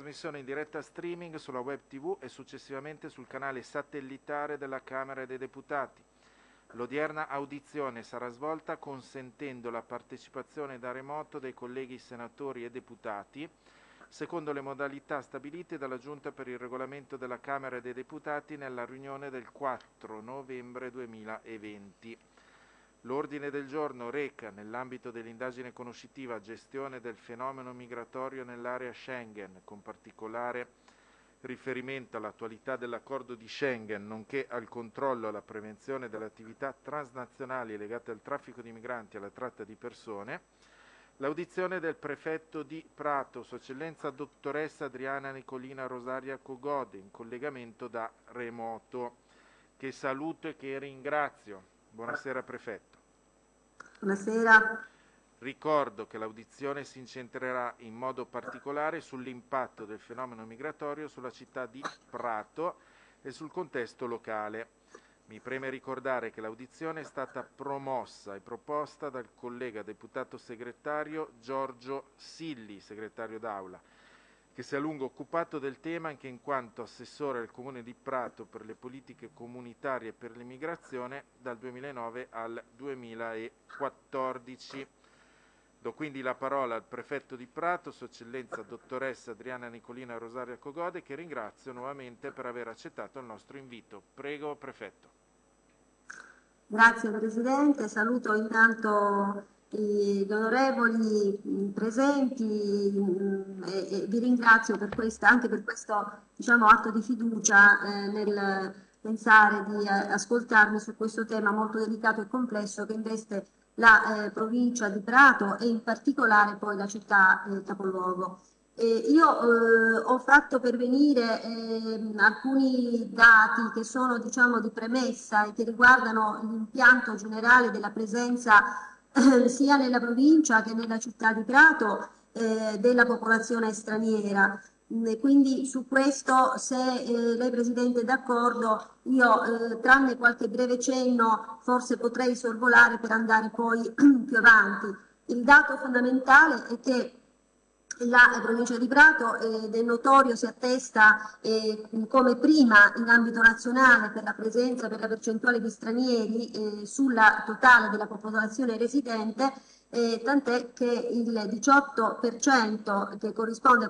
Trasmissione in diretta streaming sulla web TV e successivamente sul canale satellitare della Camera dei Deputati. L'odierna audizione sarà svolta consentendo la partecipazione da remoto dei colleghi senatori e deputati, secondo le modalità stabilite dalla Giunta per il Regolamento della Camera dei Deputati nella riunione del 4 novembre 2020. L'ordine del giorno reca, nell'ambito dell'indagine conoscitiva gestione del fenomeno migratorio nell'area Schengen, con particolare riferimento all'attualità dell'accordo di Schengen, nonché al controllo e alla prevenzione delle attività transnazionali legate al traffico di migranti e alla tratta di persone, l'audizione del prefetto di Prato, Sua Eccellenza Dottoressa Adriana Nicolina Rosaria Cogode, in collegamento da remoto, che saluto e che ringrazio. Buonasera Prefetto. Buonasera. Ricordo che l'audizione si incentrerà in modo particolare sull'impatto del fenomeno migratorio sulla città di Prato e sul contesto locale. Mi preme ricordare che l'audizione è stata promossa e proposta dal collega deputato segretario Giorgio Silli, segretario d'Aula, che si è a lungo occupato del tema anche in quanto assessore al Comune di Prato per le politiche comunitarie e per l'immigrazione dal 2009 al 2014. Do quindi la parola al prefetto di Prato, Sua Eccellenza Dottoressa Adriana Nicolina Rosaria Cogode, che ringrazio nuovamente per aver accettato il nostro invito. Prego, prefetto. Grazie Presidente, saluto intanto gli onorevoli presenti e vi ringrazio per anche per questo atto di fiducia nel pensare di ascoltarmi su questo tema molto delicato e complesso che investe la provincia di Prato e in particolare poi la città capoluogo. Io ho fatto pervenire alcuni dati che sono di premessa e che riguardano l'impianto generale della presenza sia nella provincia che nella città di Prato della popolazione straniera. Quindi su questo, se lei Presidente è d'accordo, io tranne qualche breve cenno forse potrei sorvolare per andare poi più avanti. Il dato fondamentale è che la provincia di Prato del notorio si attesta come prima in ambito nazionale per la presenza, per la percentuale di stranieri sulla totale della popolazione residente, tant'è che il 18% che corrisponde a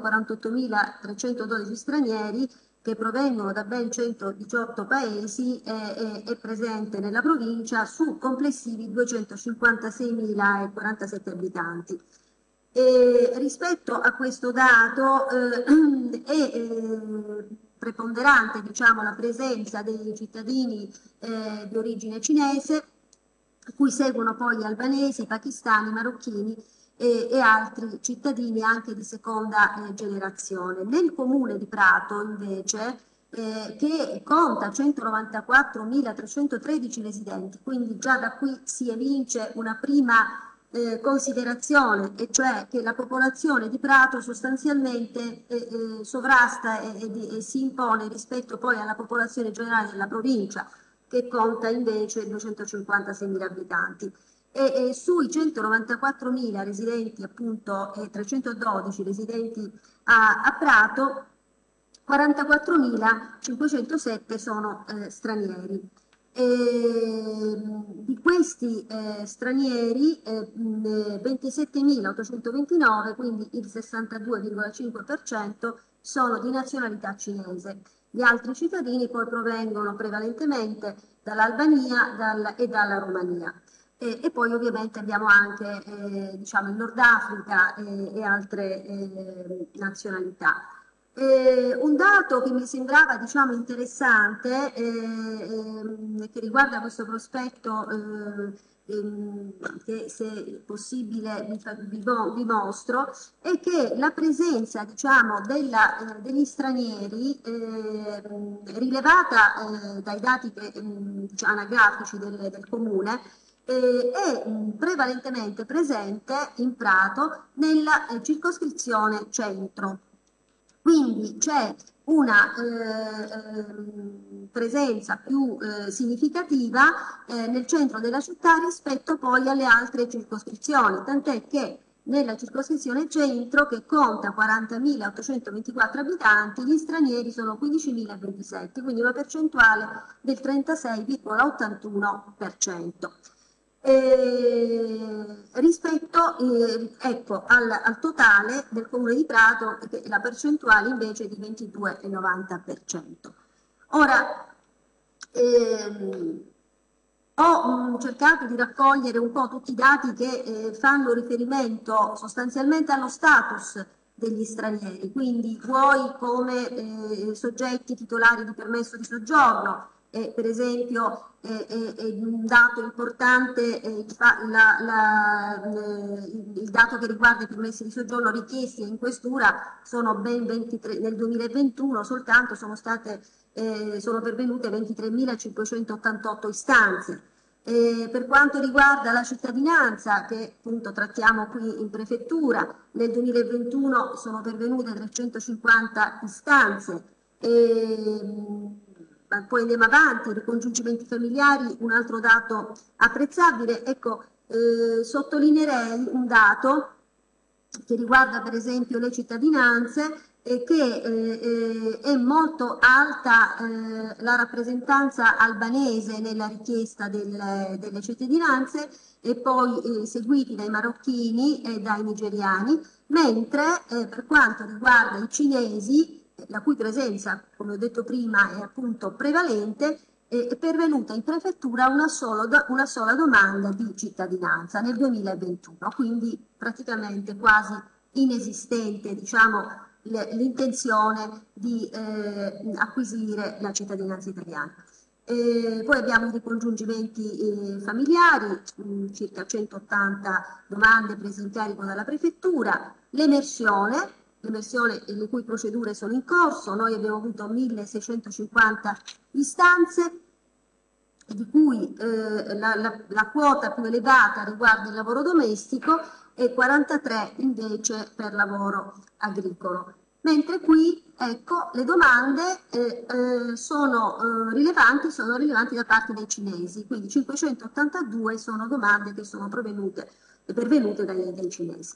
48.312 stranieri che provengono da ben 118 paesi è presente nella provincia su complessivi 256.047 abitanti. Rispetto a questo dato è preponderante la presenza dei cittadini di origine cinese, a cui seguono poi albanesi, pakistani, marocchini e altri cittadini anche di seconda generazione. Nel comune di Prato invece che conta 194.313 residenti, quindi già da qui si evince una prima considerazione, e cioè che la popolazione di Prato sostanzialmente sovrasta e si impone rispetto poi alla popolazione generale della provincia, che conta invece 256.000 abitanti. E sui 194.000 residenti, appunto, e 312 residenti a Prato, 44.507 sono stranieri. Di questi stranieri 27.829, quindi il 62,5%, sono di nazionalità cinese. Gli altri cittadini poi provengono prevalentemente dall'Albania e dalla Romania. E poi ovviamente abbiamo anche il Nord Africa e altre nazionalità. Un dato che mi sembrava interessante che riguarda questo prospetto che se possibile vi mostro è che la presenza degli stranieri rilevata dai dati anagrafici del comune è prevalentemente presente in Prato nella circoscrizione centro. Quindi c'è una presenza più significativa nel centro della città rispetto poi alle altre circoscrizioni, tant'è che nella circoscrizione centro, che conta 40.824 abitanti, gli stranieri sono 15.027, quindi una percentuale del 36,81%. Rispetto ecco, al totale del Comune di Prato, la percentuale invece è di 22,90%. Ora, ho cercato di raccogliere un po' tutti i dati che fanno riferimento sostanzialmente allo status degli stranieri, quindi vuoi come soggetti titolari di permesso di soggiorno, per esempio un dato importante, il dato che riguarda i permessi di soggiorno richiesti in questura sono ben 23, nel 2021 soltanto sono pervenute 23.588 istanze. Per quanto riguarda la cittadinanza, che appunto trattiamo qui in prefettura, nel 2021 sono pervenute 350 istanze. Poi andiamo avanti, ricongiungimenti familiari, un altro dato apprezzabile. Ecco, sottolineerei un dato che riguarda per esempio le cittadinanze, che è molto alta la rappresentanza albanese nella richiesta delle cittadinanze, e poi seguiti dai marocchini e dai nigeriani, mentre per quanto riguarda i cinesi, la cui presenza, come ho detto prima, è appunto prevalente, è pervenuta in prefettura una sola domanda di cittadinanza nel 2021, quindi praticamente quasi inesistente, diciamo, l'intenzione di acquisire la cittadinanza italiana. Poi abbiamo i ricongiungimenti familiari, circa 180 domande prese in carico dalla prefettura, l'emersione, le cui procedure sono in corso. Noi abbiamo avuto 1650 istanze, di cui la quota più elevata riguarda il lavoro domestico e 43 invece per lavoro agricolo. Mentre qui, ecco, le domande sono rilevanti da parte dei cinesi, quindi 582 sono domande che sono pervenute dai cinesi.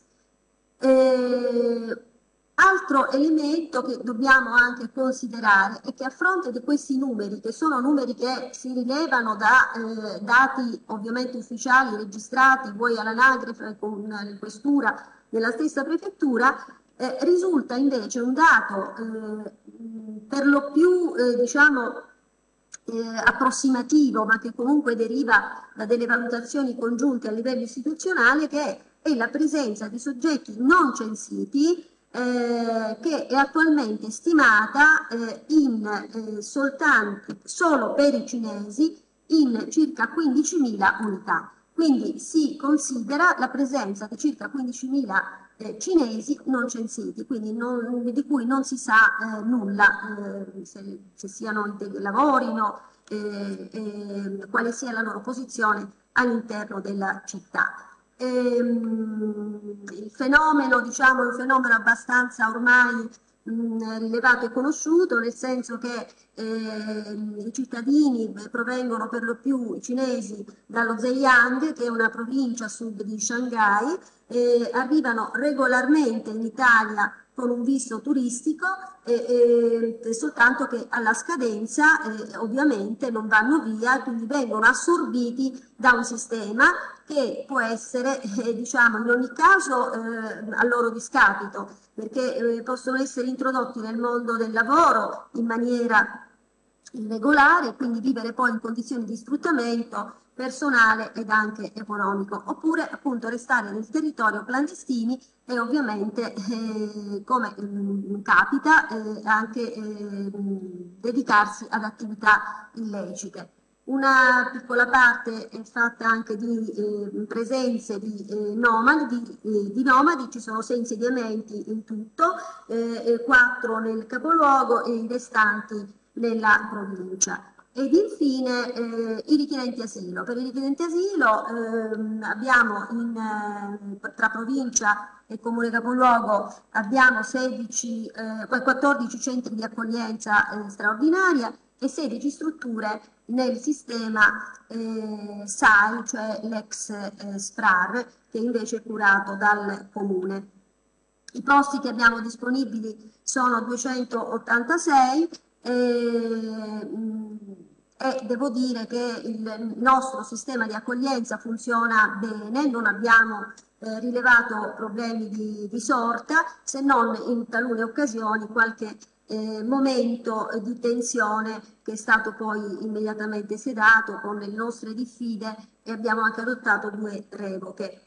Altro elemento che dobbiamo anche considerare è che a fronte di questi numeri, che sono numeri che si rilevano da dati ovviamente ufficiali registrati, vuoi all'anagrafe, con in questura, nella stessa prefettura, risulta invece un dato per lo più diciamo approssimativo, ma che comunque deriva da delle valutazioni congiunte a livello istituzionale, che è la presenza di soggetti non censiti, che è attualmente stimata solo per i cinesi in circa 15.000 unità. Quindi si considera la presenza di circa 15.000 cinesi non censiti, quindi di cui non si sa nulla, se lavorino, quale sia la loro posizione all'interno della città. Il fenomeno, diciamo, è un fenomeno abbastanza ormai rilevato e conosciuto, nel senso che i cittadini provengono per lo più, i cinesi, dallo Zhejiang, che è una provincia a sud di Shanghai, arrivano regolarmente in Italia con un visto turistico, soltanto che alla scadenza ovviamente non vanno via, quindi vengono assorbiti da un sistema che può essere, diciamo, in ogni caso a loro discapito, perché possono essere introdotti nel mondo del lavoro in maniera irregolare, quindi vivere poi in condizioni di sfruttamento personale ed anche economico, oppure appunto restare nel territorio clandestini e ovviamente, come capita, anche dedicarsi ad attività illecite. Una piccola parte è fatta anche di presenze di nomadi, ci sono 6 insediamenti in tutto, 4 nel capoluogo e i restanti nella provincia. Ed infine i richiedenti asilo. Per i richiedenti asilo abbiamo tra provincia e comune capoluogo abbiamo 14 centri di accoglienza straordinaria e 16 strutture nel sistema SAI, cioè l'ex SPRAR, che invece è curato dal Comune. I posti che abbiamo disponibili sono 286 e devo dire che il nostro sistema di accoglienza funziona bene, non abbiamo rilevato problemi di sorta, se non in talune occasioni qualche momento di tensione che è stato poi immediatamente sedato con le nostre diffide e abbiamo anche adottato 2 revoche.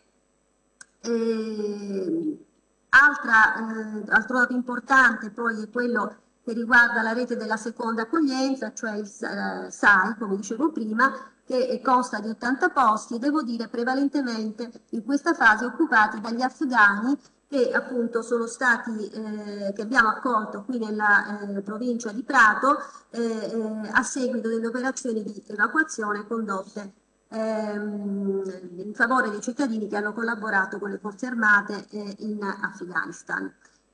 Altro dato importante poi è quello che riguarda la rete della seconda accoglienza, cioè il SAI, come dicevo prima, che consta di 80 posti, devo dire prevalentemente in questa fase occupati dagli afghani che appunto sono stati, che abbiamo accolto qui nella provincia di Prato a seguito delle operazioni di evacuazione condotte in favore dei cittadini che hanno collaborato con le forze armate in Afghanistan.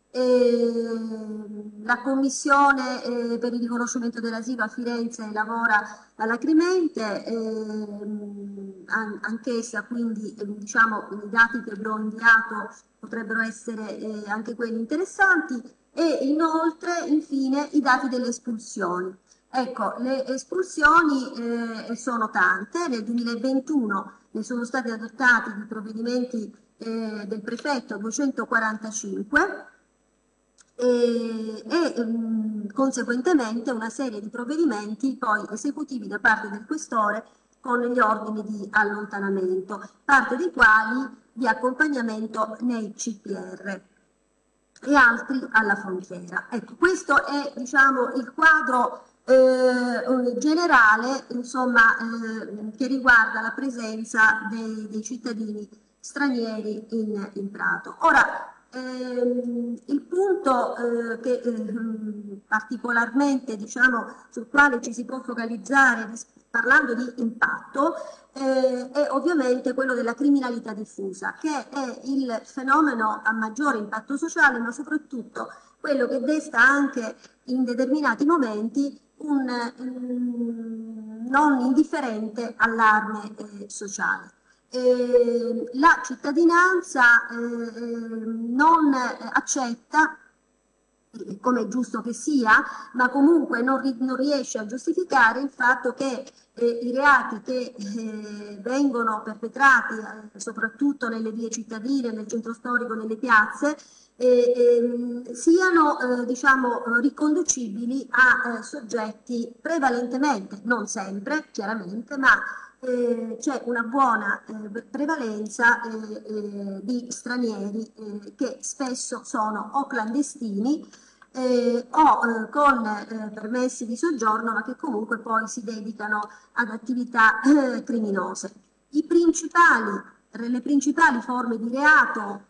La Commissione per il riconoscimento dell'asilo a Firenze lavora alacremente, anch'essa, quindi diciamo i dati che vi ho inviato potrebbero essere anche quelli interessanti, e inoltre infine i dati delle espulsioni. Ecco, le espulsioni sono tante, nel 2021 ne sono stati adottati di provvedimenti del prefetto 245 conseguentemente una serie di provvedimenti poi esecutivi da parte del questore con gli ordini di allontanamento, parte dei quali di accompagnamento nei CPR e altri alla frontiera. Ecco, questo è diciamo il quadro generale, insomma, che riguarda la presenza dei cittadini stranieri in Prato. Ora, il punto che particolarmente, diciamo, sul quale ci si può focalizzare parlando di impatto è ovviamente quello della criminalità diffusa, che è il fenomeno a maggiore impatto sociale, ma soprattutto quello che desta anche in determinati momenti un non indifferente allarme sociale. La cittadinanza non accetta, come è giusto che sia, ma comunque non riesce a giustificare il fatto che i reati che vengono perpetrati soprattutto nelle vie cittadine, nel centro storico, nelle piazze, siano diciamo, riconducibili a soggetti prevalentemente, non sempre chiaramente, ma c'è una buona prevalenza di stranieri che spesso sono o clandestini o con permessi di soggiorno, ma che comunque poi si dedicano ad attività criminose. Le principali forme di reato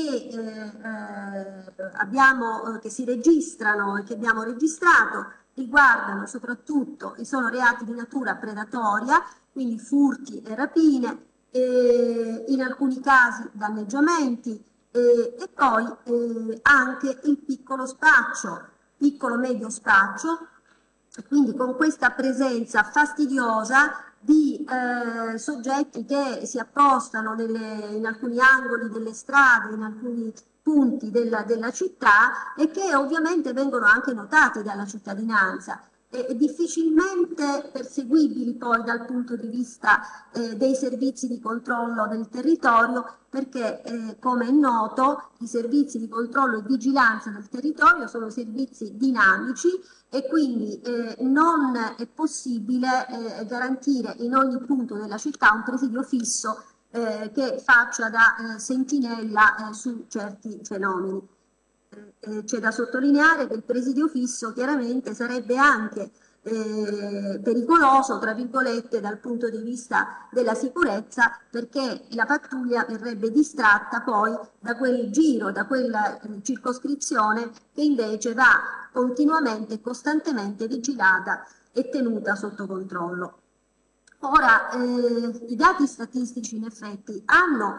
che si registrano e che abbiamo registrato riguardano soprattutto e sono reati di natura predatoria, quindi furti e rapine, in alcuni casi danneggiamenti e poi anche il piccolo spaccio, piccolo-medio spaccio, quindi con questa presenza fastidiosa di soggetti che si appostano in alcuni angoli delle strade, in alcuni punti della città e che ovviamente vengono anche notati dalla cittadinanza e difficilmente perseguibili poi dal punto di vista dei servizi di controllo del territorio, perché come è noto i servizi di controllo e vigilanza del territorio sono servizi dinamici e quindi non è possibile garantire in ogni punto della città un presidio fisso che faccia da sentinella su certi fenomeni. C'è da sottolineare che il presidio fisso chiaramente sarebbe anche pericoloso, tra virgolette, dal punto di vista della sicurezza, perché la pattuglia verrebbe distratta poi da quel giro, da quella circoscrizione che invece va continuamente e costantemente vigilata e tenuta sotto controllo. Ora, i dati statistici in effetti hanno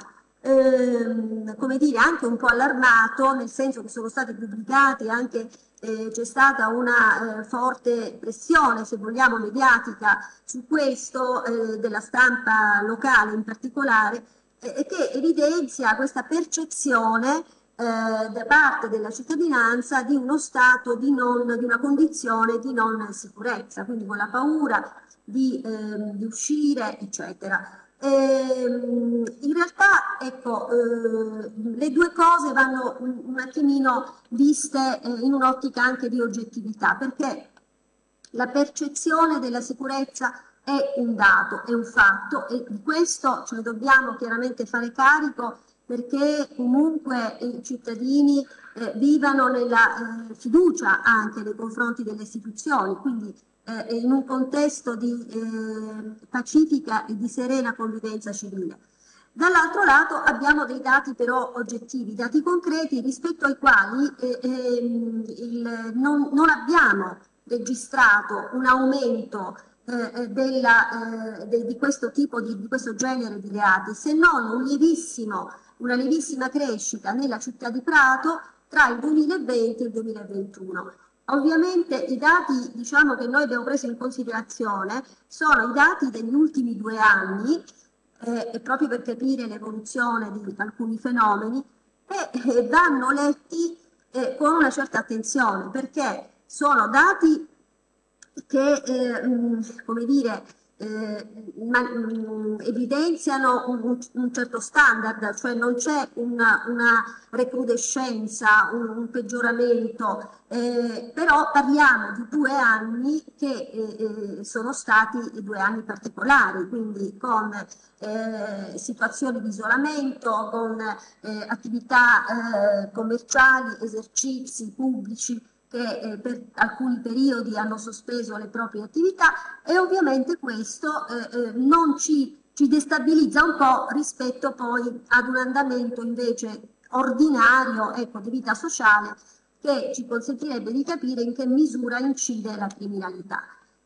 come dire, anche un po' allarmato, nel senso che sono stati pubblicati anche c'è stata una forte pressione, se vogliamo, mediatica su questo, della stampa locale in particolare, che evidenzia questa percezione da parte della cittadinanza di uno stato di una condizione di non sicurezza, quindi con la paura di uscire, eccetera. In realtà, ecco, le due cose vanno un attimino viste in un'ottica anche di oggettività, perché la percezione della sicurezza è un dato, è un fatto e di questo ce ne dobbiamo chiaramente fare carico perché comunque i cittadini vivano nella fiducia anche nei confronti delle istituzioni, quindi in un contesto di pacifica e di serena convivenza civile. Dall'altro lato abbiamo dei dati però oggettivi, dati concreti rispetto ai quali non abbiamo registrato un aumento di questo tipo di questo genere di reati, se non una lievissima crescita nella città di Prato tra il 2020 e il 2021. Ovviamente i dati, diciamo, che noi abbiamo preso in considerazione sono i dati degli ultimi 2 anni, proprio per capire l'evoluzione di alcuni fenomeni, e vanno letti con una certa attenzione, perché sono dati che, come dire, evidenziano un certo standard, cioè non c'è una recrudescenza, un peggioramento, però parliamo di 2 anni che sono stati 2 anni particolari, quindi con situazioni di isolamento, con attività commerciali, esercizi pubblici che per alcuni periodi hanno sospeso le proprie attività e ovviamente questo non ci destabilizza un po' rispetto poi ad un andamento invece ordinario, ecco, di vita sociale che ci consentirebbe di capire in che misura incide la criminalità.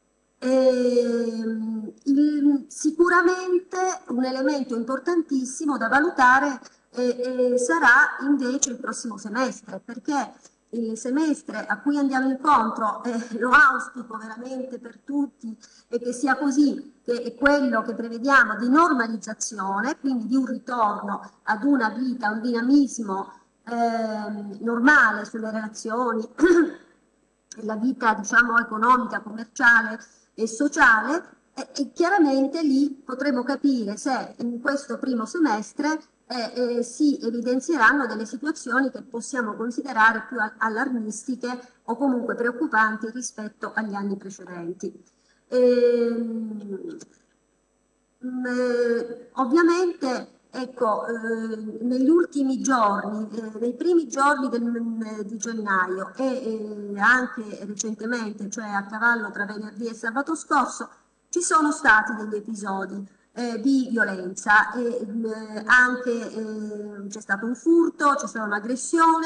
Sicuramente un elemento importantissimo da valutare sarà invece il prossimo semestre, perché il semestre a cui andiamo incontro, lo auspico veramente per tutti e che sia così, che è quello che prevediamo di normalizzazione, quindi di un ritorno ad una vita, un dinamismo normale sulle relazioni, la vita diciamo economica, commerciale e sociale, e chiaramente lì potremo capire se in questo primo semestre si evidenzieranno delle situazioni che possiamo considerare più allarmistiche o comunque preoccupanti rispetto agli anni precedenti. Ovviamente, ecco, negli ultimi giorni, nei primi giorni di gennaio e anche recentemente, cioè a cavallo tra venerdì e sabato scorso, ci sono stati degli episodi di violenza, anche c'è stato un furto, c'è stata un'aggressione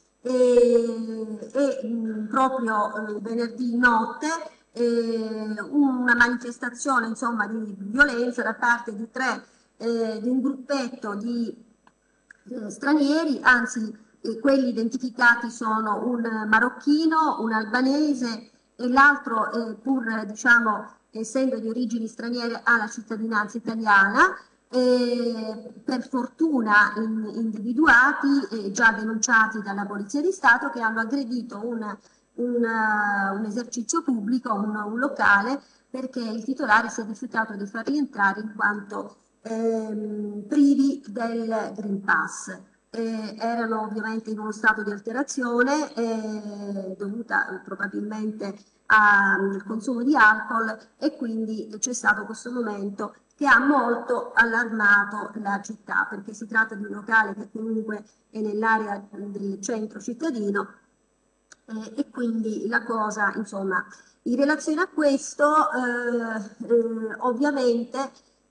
proprio venerdì notte una manifestazione insomma di violenza da parte di un gruppetto di stranieri, anzi quelli identificati sono un marocchino, un albanese e l'altro pur diciamo essendo di origini straniere ha la cittadinanza italiana, per fortuna individuati e già denunciati dalla Polizia di Stato che hanno aggredito un esercizio pubblico, un locale, perché il titolare si è rifiutato di far rientrare in quanto privi del Green Pass. Erano ovviamente in uno stato di alterazione dovuta probabilmente al consumo di alcol e quindi c'è stato questo momento che ha molto allarmato la città perché si tratta di un locale che comunque è nell'area del centro cittadino e quindi la cosa, insomma, in relazione a questo ovviamente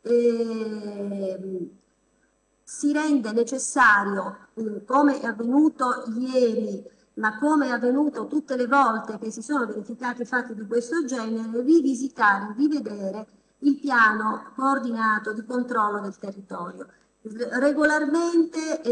si rende necessario, come è avvenuto ieri, ma come è avvenuto tutte le volte che si sono verificati fatti di questo genere, rivisitare, rivedere il piano coordinato di controllo del territorio. Regolarmente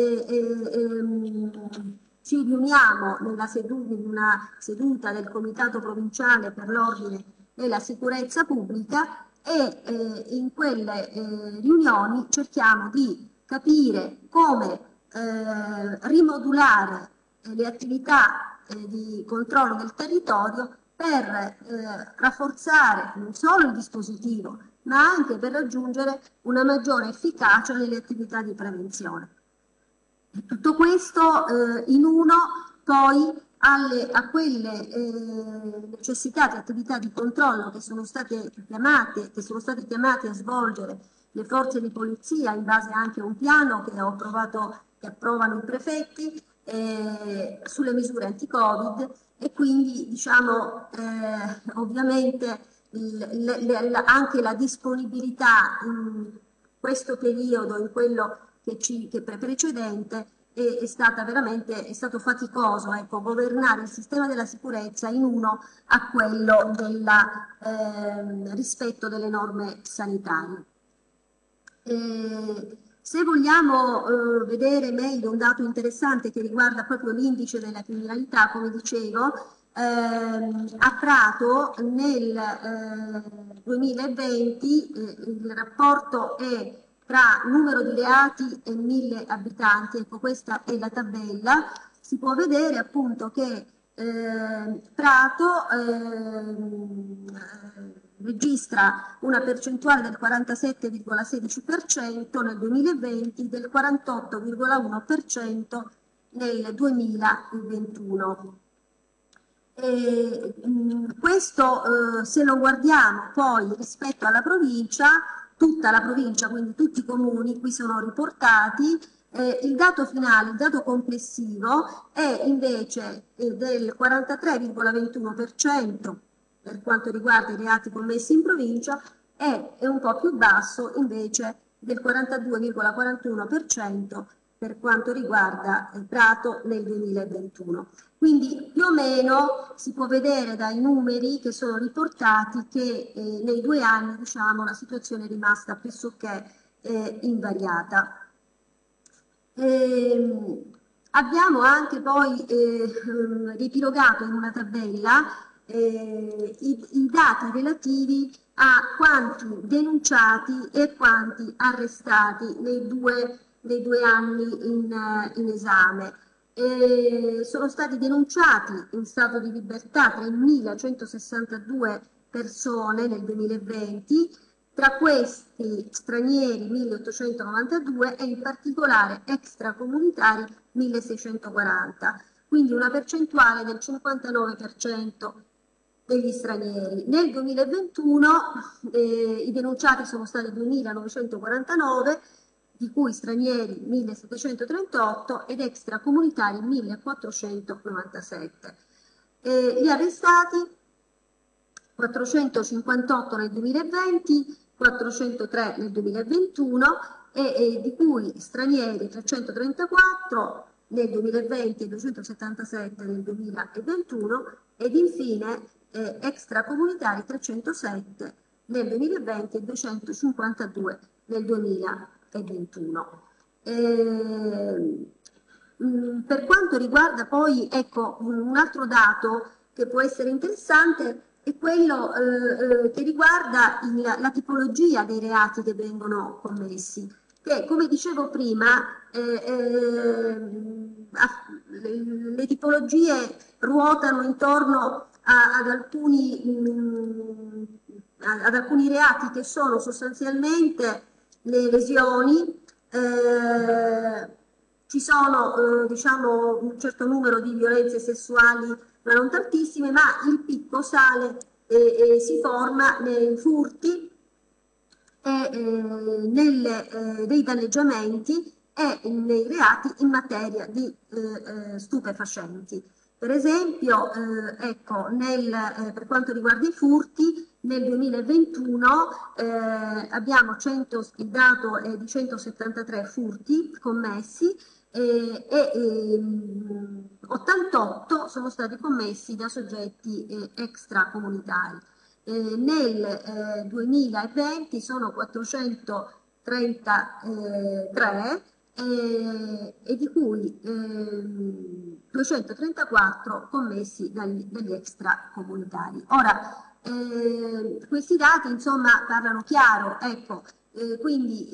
ci riuniamo in una seduta del Comitato Provinciale per l'Ordine e la Sicurezza Pubblica e in quelle riunioni cerchiamo di capire come rimodulare le attività di controllo del territorio per rafforzare non solo il dispositivo, ma anche per raggiungere una maggiore efficacia nelle attività di prevenzione. E tutto questo in uno poi a quelle necessità di attività di controllo che sono state chiamate a svolgere le forze di polizia in base anche a un piano che approvano i prefetti sulle misure anti-Covid e quindi diciamo ovviamente anche la disponibilità in questo periodo, in quello che precedente, è stato faticoso, ecco, governare il sistema della sicurezza in uno a quello del rispetto delle norme sanitarie. Se vogliamo vedere meglio un dato interessante che riguarda proprio l'indice della criminalità, come dicevo, a Prato nel 2020 il rapporto è tra numero di reati e 1000 abitanti, ecco questa è la tabella, si può vedere appunto che Prato registra una percentuale del 47,16% nel 2020, del 48,1% nel 2021. Questo se lo guardiamo poi rispetto alla provincia, tutta la provincia, quindi tutti i comuni qui sono riportati, il dato finale, il dato complessivo è invece del 43,21% per quanto riguarda i reati commessi in provincia e è un po' più basso invece del 42,41% per quanto riguarda Prato nel 2021. Quindi più o meno si può vedere dai numeri che sono riportati che nei 2 anni diciamo, la situazione è rimasta pressoché invariata. Abbiamo anche poi riepilogato in una tabella i dati relativi a quanti denunciati e quanti arrestati nei due anni in esame. Sono stati denunciati in stato di libertà 3.162 persone nel 2020, tra questi stranieri 1.892 e in particolare extracomunitari 1.640, quindi una percentuale del 59% degli stranieri. Nel 2021 i denunciati sono stati 2.949, di cui stranieri 1.738 ed extracomunitari 1.497. Gli arrestati 458 nel 2020, 403 nel 2021 e di cui stranieri 334 nel 2020 e 277 nel 2021 ed infine extracomunitari 307 nel 2020 e 252 nel 2021. Per quanto riguarda poi, ecco, un altro dato che può essere interessante è quello che riguarda la tipologia dei reati che vengono commessi, che come dicevo prima le tipologie ruotano intorno ad alcuni reati che sono sostanzialmente le lesioni, ci sono diciamo un certo numero di violenze sessuali ma non tantissime, ma il picco sale e si forma nei furti dei danneggiamenti e nei reati in materia di stupefacenti. Per esempio, ecco, per quanto riguarda i furti, nel 2021 abbiamo il dato è di 173 furti commessi e 88 sono stati commessi da soggetti extracomunitari. Nel 2020 sono 436 33 e di cui 234 commessi dagli extracomunitari. Ora, questi dati insomma parlano chiaro, ecco, quindi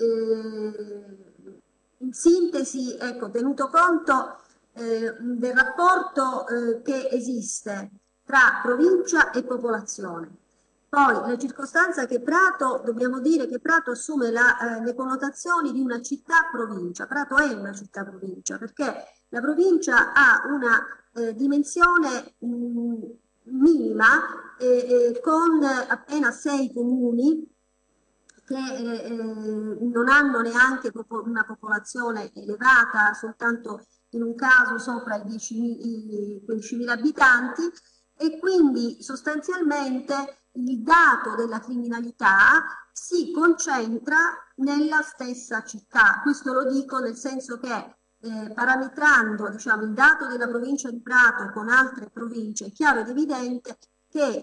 in sintesi, ecco, tenuto conto del rapporto che esiste tra provincia e popolazione. Poi la circostanza che Prato, dobbiamo dire che Prato assume le connotazioni di una città-provincia. Prato è una città-provincia perché la provincia ha una dimensione minima con appena 6 comuni che non hanno neanche una popolazione elevata, soltanto in un caso sopra i 15.000 abitanti, e quindi sostanzialmente il dato della criminalità si concentra nella stessa città. Questo lo dico nel senso che parametrando, diciamo, il dato della provincia di Prato con altre province, è chiaro ed evidente che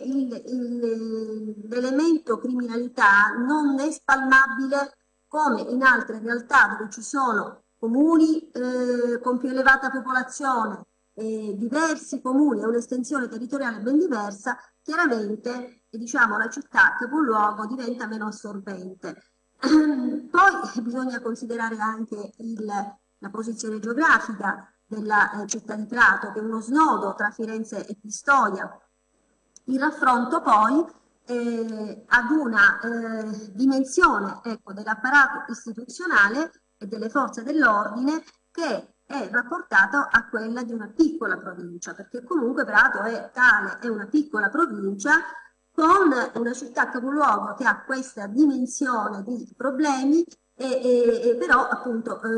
l'elemento criminalità non è spalmabile come in altre realtà dove ci sono comuni con più elevata popolazione, diversi comuni e un'estensione territoriale ben diversa, chiaramente diciamo, la città capoluogo diventa meno assorbente. Poi bisogna considerare anche la posizione geografica della città di Prato, che è uno snodo tra Firenze e Pistoia. Il raffronto poi ad una dimensione, ecco, dell'apparato istituzionale e delle forze dell'ordine che è rapportato a quella di una piccola provincia, perché comunque Prato è tale, è una piccola provincia con una città capoluogo che ha questa dimensione di problemi e però appunto a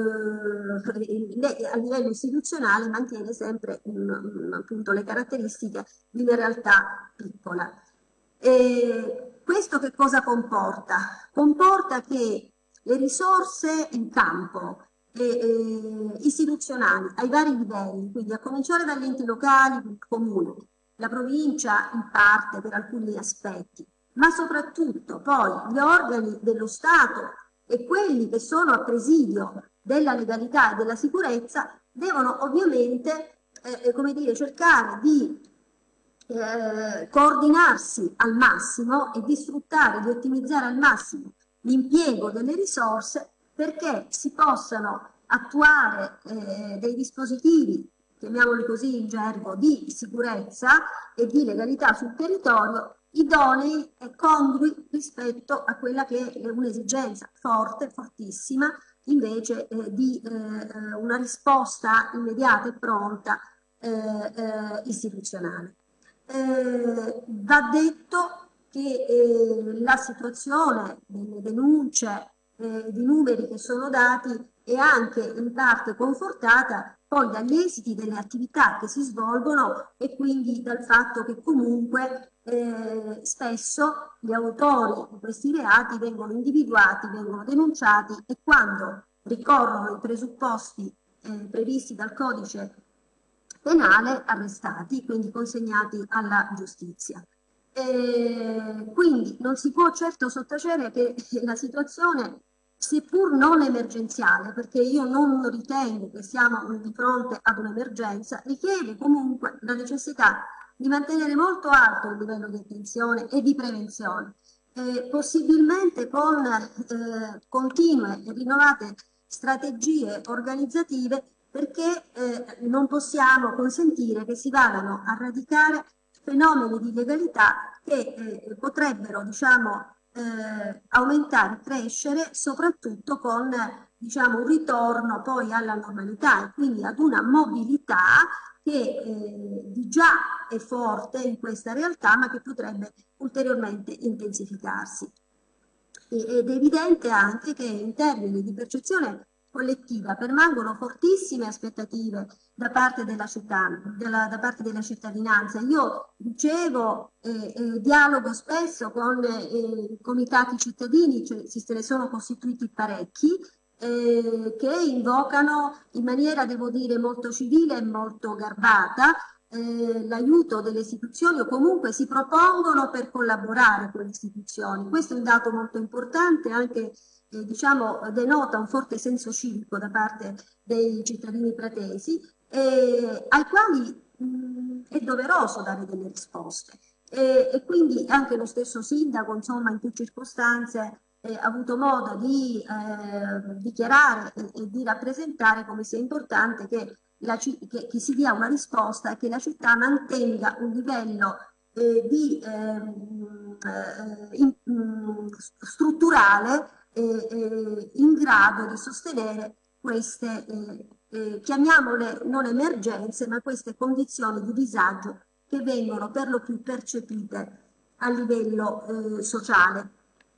livello istituzionale mantiene sempre appunto le caratteristiche di una realtà piccola. Questo che cosa comporta? Comporta che le risorse in campo istituzionali ai vari livelli, quindi a cominciare dagli enti locali, il comune, la provincia in parte per alcuni aspetti, ma soprattutto poi gli organi dello Stato e quelli che sono a presidio della legalità e della sicurezza devono ovviamente come dire, cercare di coordinarsi al massimo e di sfruttare, di ottimizzare al massimo l'impiego delle risorse perché si possano attuare dei dispositivi, chiamiamoli così in gergo, di sicurezza e di legalità sul territorio idonei e congrui rispetto a quella che è un'esigenza forte, fortissima, invece di una risposta immediata e pronta istituzionale. Va detto che la situazione delle denunce di numeri che sono dati è anche in parte confortata poi dagli esiti delle attività che si svolgono e quindi dal fatto che comunque spesso gli autori di questi reati vengono individuati, vengono denunciati e quando ricorrono i presupposti previsti dal codice penale arrestati, quindi consegnati alla giustizia. Quindi non si può certo sottacere che la situazione, seppur non emergenziale, perché io non ritengo che siamo di fronte ad un'emergenza, richiede comunque la necessità di mantenere molto alto il livello di attenzione e di prevenzione, possibilmente con continue e rinnovate strategie organizzative perché non possiamo consentire che si vadano a radicare fenomeni di illegalità che potrebbero, diciamo, aumentare, crescere, soprattutto con diciamo, un ritorno poi alla normalità e quindi ad una mobilità che di già è forte in questa realtà, ma che potrebbe ulteriormente intensificarsi. Ed è evidente anche che in termini di percezione collettiva permangono fortissime aspettative da parte della città, da parte della cittadinanza. Io ricevo dialogo spesso con i comitati cittadini, cioè se ne sono costituiti parecchi, che invocano in maniera, devo dire, molto civile e molto garbata l'aiuto delle istituzioni o comunque si propongono per collaborare con le istituzioni. Questo è un dato molto importante anche diciamo, denota un forte senso civico da parte dei cittadini pratesi, ai quali è doveroso dare delle risposte. E quindi anche lo stesso sindaco, insomma, in più circostanze ha avuto modo di dichiarare e di rappresentare come sia importante che si dia una risposta e che la città mantenga un livello strutturale in grado di sostenere queste, chiamiamole non emergenze, ma queste condizioni di disagio che vengono per lo più percepite a livello sociale.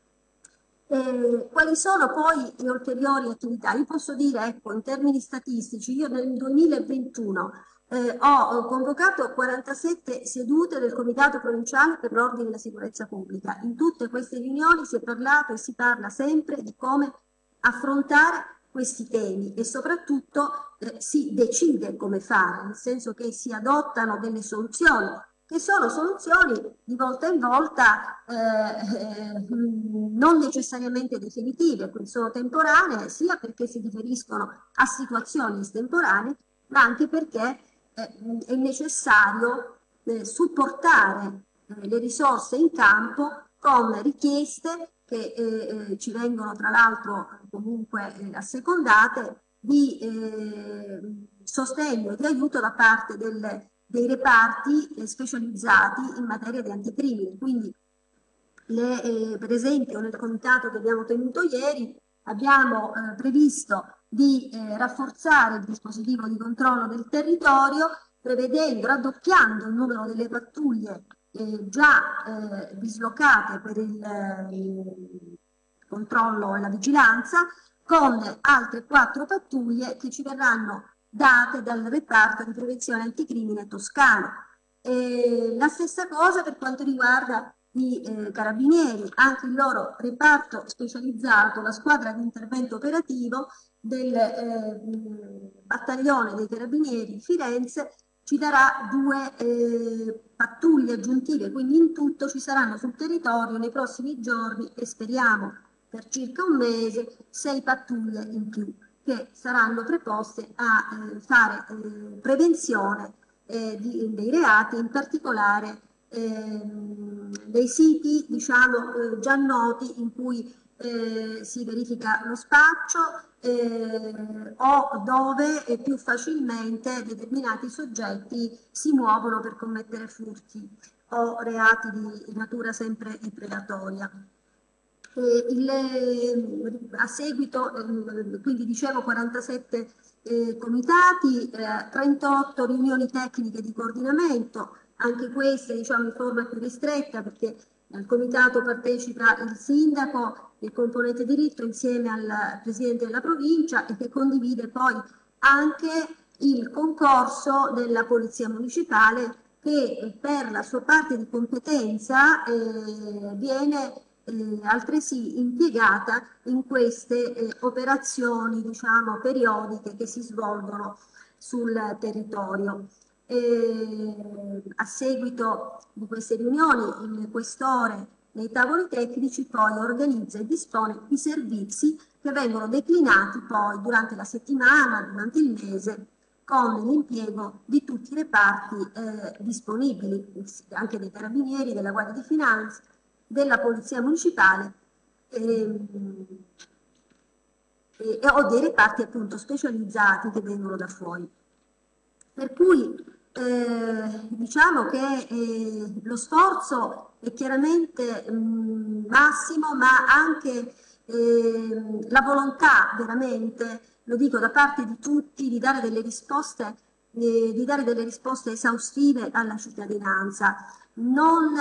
Quali sono poi le ulteriori attività? Io posso dire, ecco, in termini statistici, io nel 2021 ho convocato 47 sedute del Comitato Provinciale per l'Ordine e la Sicurezza Pubblica. In tutte queste riunioni si è parlato e si parla sempre di come affrontare questi temi e soprattutto si decide come fare, nel senso che si adottano delle soluzioni che sono soluzioni di volta in volta non necessariamente definitive, quindi sono temporanee, sia perché si riferiscono a situazioni estemporanee, ma anche perché è necessario supportare le risorse in campo con richieste che ci vengono tra l'altro comunque assecondate di sostegno e di aiuto da parte dei reparti specializzati in materia di anticrimine. Quindi, per esempio, nel comitato che abbiamo tenuto ieri abbiamo previsto di rafforzare il dispositivo di controllo del territorio, prevedendo, raddoppiando il numero delle pattuglie già dislocate per il controllo e la vigilanza, con altre 4 pattuglie che ci verranno date dal reparto di prevenzione anticrimine toscano. La stessa cosa per quanto riguarda i carabinieri, anche il loro reparto specializzato, la squadra di intervento operativo del battaglione dei carabinieri di Firenze ci darà 2 pattuglie aggiuntive, quindi in tutto ci saranno sul territorio nei prossimi giorni e speriamo per circa un mese 6 pattuglie in più che saranno preposte a fare prevenzione dei reati, in particolare dei siti diciamo già noti in cui si verifica lo spaccio o dove più facilmente determinati soggetti si muovono per commettere furti o reati di natura sempre predatoria. A seguito, quindi dicevo 47 comitati, 38 riunioni tecniche di coordinamento, anche queste diciamo in forma più ristretta perché al comitato partecipa il sindaco, il componente diritto insieme al presidente della provincia e che condivide poi anche il concorso della polizia municipale che per la sua parte di competenza viene altresì impiegata in queste operazioni diciamo periodiche che si svolgono sul territorio. A seguito di queste riunioni il questore nei tavoli tecnici poi organizza e dispone i servizi che vengono declinati poi durante la settimana, durante il mese, con l'impiego di tutti i reparti disponibili, anche dei carabinieri, della Guardia di Finanza, della Polizia Municipale o dei reparti appunto specializzati che vengono da fuori. Per cui diciamo che lo sforzo è chiaramente massimo, ma anche la volontà veramente, lo dico da parte di tutti, di dare delle risposte esaustive alla cittadinanza. Non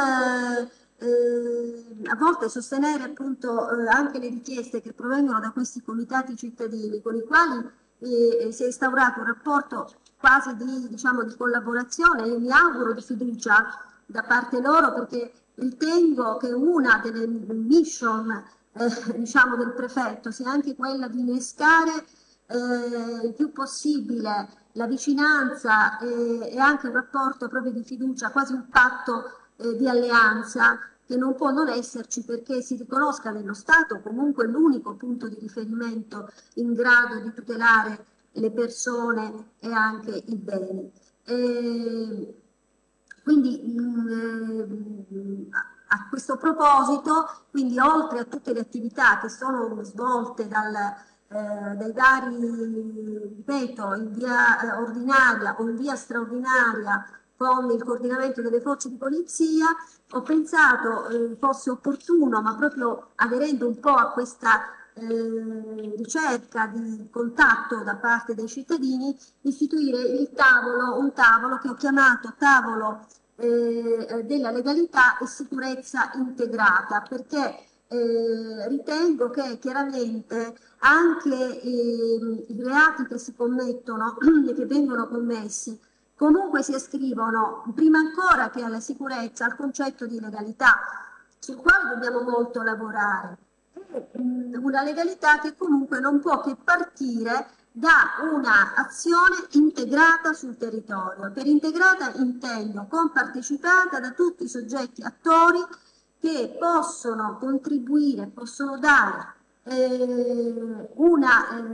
a volte sostenere appunto anche le richieste che provengono da questi comitati cittadini con i quali si è instaurato un rapporto quasi di, diciamo, di collaborazione, io mi auguro di fiducia da parte loro perché ritengo che una delle mission diciamo, del prefetto sia anche quella di innescare il più possibile la vicinanza e anche un rapporto proprio di fiducia, quasi un patto di alleanza che non può non esserci perché si riconosca nello Stato comunque l'unico punto di riferimento in grado di tutelare le persone e anche i beni. Quindi a questo proposito, quindi oltre a tutte le attività che sono svolte dai vari, ripeto, in via ordinaria o in via straordinaria con il coordinamento delle forze di polizia, ho pensato fosse opportuno, ma proprio aderendo un po' a questa ricerca di contatto da parte dei cittadini, istituire un tavolo che ho chiamato tavolo della legalità e sicurezza integrata, perché ritengo che chiaramente anche i reati che si commettono e che vengono commessi comunque si ascrivono, prima ancora che alla sicurezza, al concetto di legalità, sul quale dobbiamo molto lavorare. Una legalità che comunque non può che partire da un'azione integrata sul territorio. Per integrata intendo compartecipata da tutti i soggetti attori che possono contribuire, possono dare un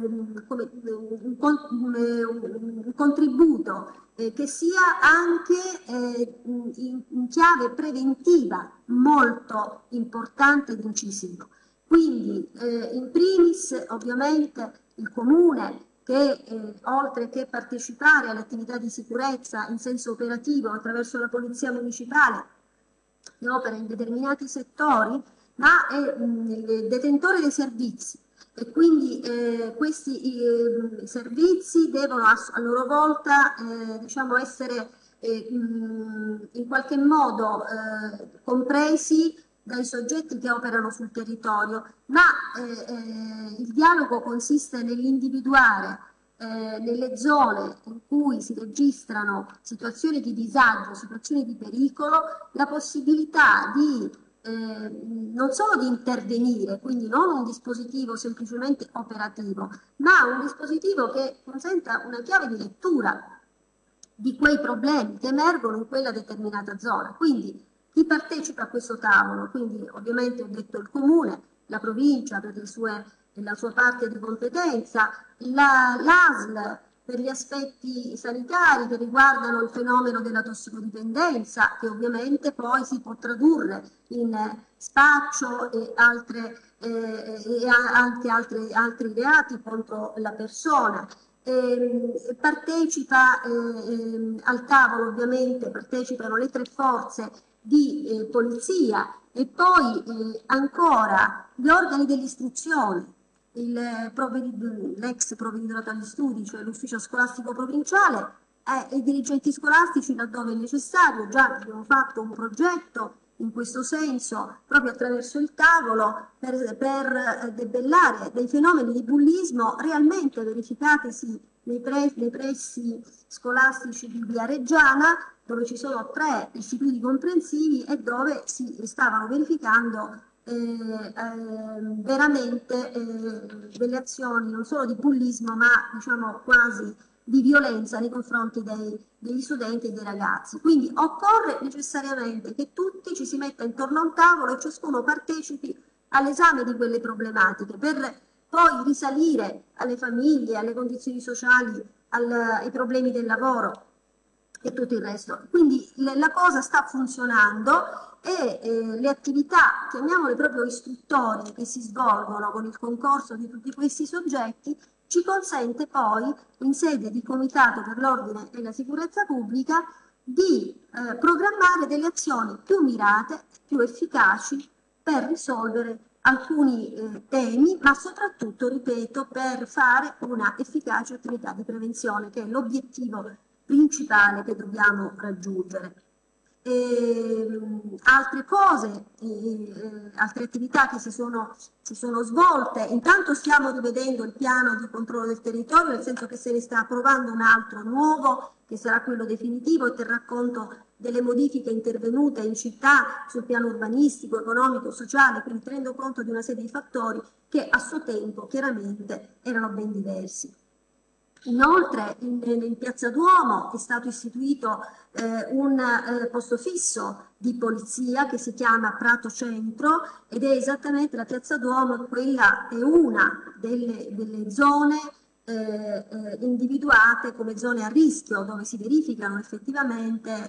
contributo che sia anche in chiave preventiva molto importante ed incisivo. Quindi in primis ovviamente il Comune che oltre che partecipare alle attività di sicurezza in senso operativo attraverso la Polizia Municipale che opera in determinati settori, ma è il detentore dei servizi e quindi questi servizi devono a loro volta diciamo essere in qualche modo compresi dai soggetti che operano sul territorio, ma il dialogo consiste nell'individuare nelle zone in cui si registrano situazioni di disagio, situazioni di pericolo, la possibilità di non solo di intervenire, quindi non un dispositivo semplicemente operativo, ma un dispositivo che consenta una chiave di lettura di quei problemi che emergono in quella determinata zona. Quindi chi partecipa a questo tavolo, quindi ovviamente ho detto il Comune, la provincia per la sua parte di competenza, l'ASL per gli aspetti sanitari che riguardano il fenomeno della tossicodipendenza, che ovviamente poi si può tradurre in spaccio e anche altri reati contro la persona. Partecipa al tavolo ovviamente, partecipano le 3 forze di polizia e poi ancora gli organi dell'istruzione, l'ex provveditorato agli studi, cioè l'ufficio scolastico provinciale, e i dirigenti scolastici laddove è necessario. Già abbiamo fatto un progetto in questo senso proprio attraverso il tavolo per debellare dei fenomeni di bullismo realmente verificatisi nei pressi scolastici di Via Reggiana, dove ci sono 3 istituti comprensivi e dove si stavano verificando veramente delle azioni non solo di bullismo ma diciamo quasi di violenza nei confronti degli studenti e dei ragazzi. Quindi occorre necessariamente che tutti ci si metta intorno a un tavolo e ciascuno partecipi all'esame di quelle problematiche per poi risalire alle famiglie, alle condizioni sociali, ai problemi del lavoro e tutto il resto. Quindi la cosa sta funzionando e le attività, chiamiamole proprio istruttorie, che si svolgono con il concorso di tutti questi soggetti, ci consente poi, in sede di Comitato per l'Ordine e la Sicurezza Pubblica, di programmare delle azioni più mirate, più efficaci per risolvere alcuni temi, ma soprattutto, ripeto, per fare una efficace attività di prevenzione, che è l'obiettivo principale che dobbiamo raggiungere. Altre cose, altre attività che si sono svolte, intanto stiamo rivedendo il piano di controllo del territorio, nel senso che se ne sta approvando un altro nuovo, che sarà quello definitivo e terrà conto delle modifiche intervenute in città sul piano urbanistico, economico, sociale, quindi tenendo conto di una serie di fattori che a suo tempo chiaramente erano ben diversi. Inoltre in Piazza Duomo è stato istituito un posto fisso di polizia che si chiama Prato Centro ed è esattamente la Piazza Duomo, quella è una delle zone individuate come zone a rischio dove si verificano effettivamente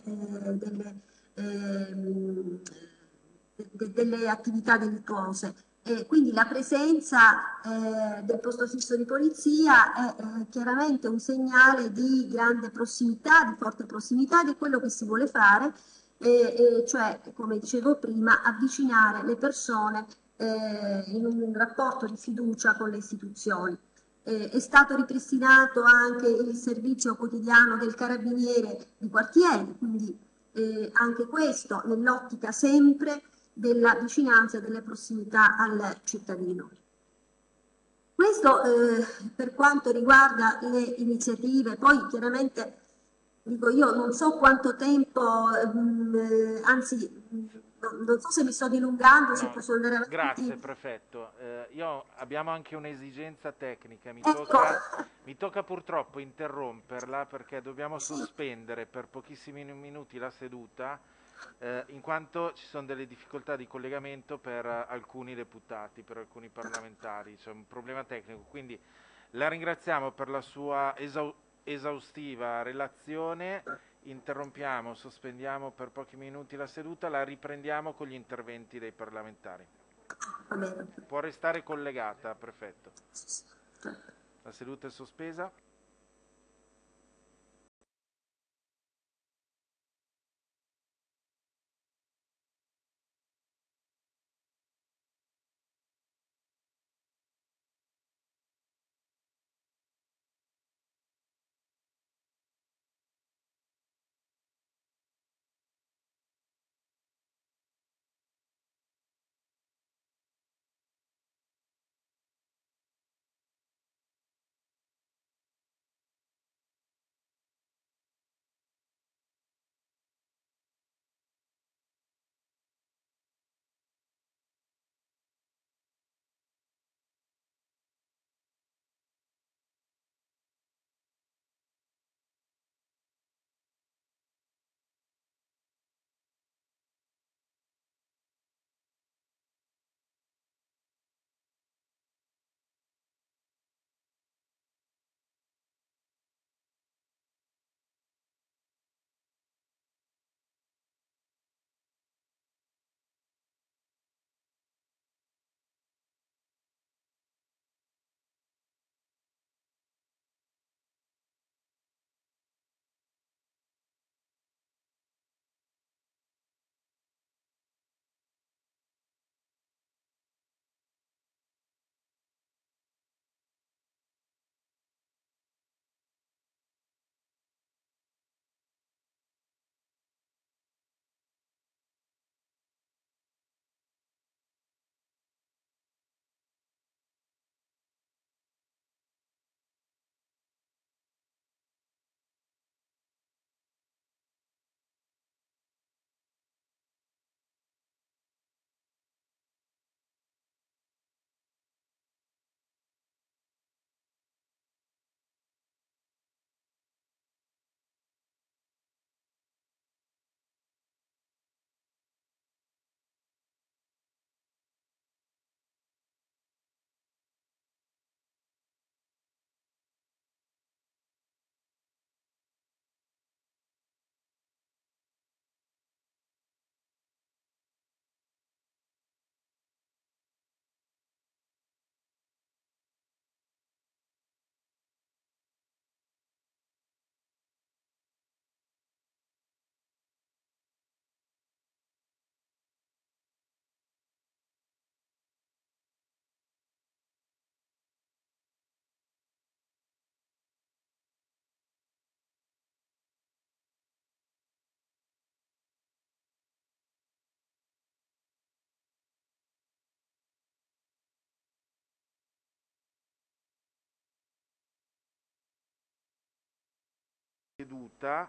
ehm, delle attività delittuose. Quindi la presenza del posto fisso di polizia è chiaramente un segnale di grande prossimità, di forte prossimità di quello che si vuole fare, cioè, come dicevo prima, avvicinare le persone in un rapporto di fiducia con le istituzioni. È stato ripristinato anche il servizio quotidiano del carabiniere di quartiere, quindi anche questo nell'ottica sempre della vicinanza e delle prossimità al cittadino. Questo per quanto riguarda le iniziative, poi chiaramente dico io non so quanto tempo, anzi non so se mi sto dilungando, se No, posso andare grazie avanti. prefetto. Abbiamo anche un'esigenza tecnica, Ecco, mi tocca purtroppo interromperla perché dobbiamo sì. sospendere per pochissimi minuti la seduta, in quanto ci sono delle difficoltà di collegamento per alcuni deputati, per alcuni parlamentari, c'è un problema tecnico, quindi la ringraziamo per la sua esaustiva relazione. Interrompiamo, sospendiamo per pochi minuti la seduta, la riprendiamo con gli interventi dei parlamentari. Va bene. Può restare collegata, prefetto. Certo. La seduta è sospesa. Seduta.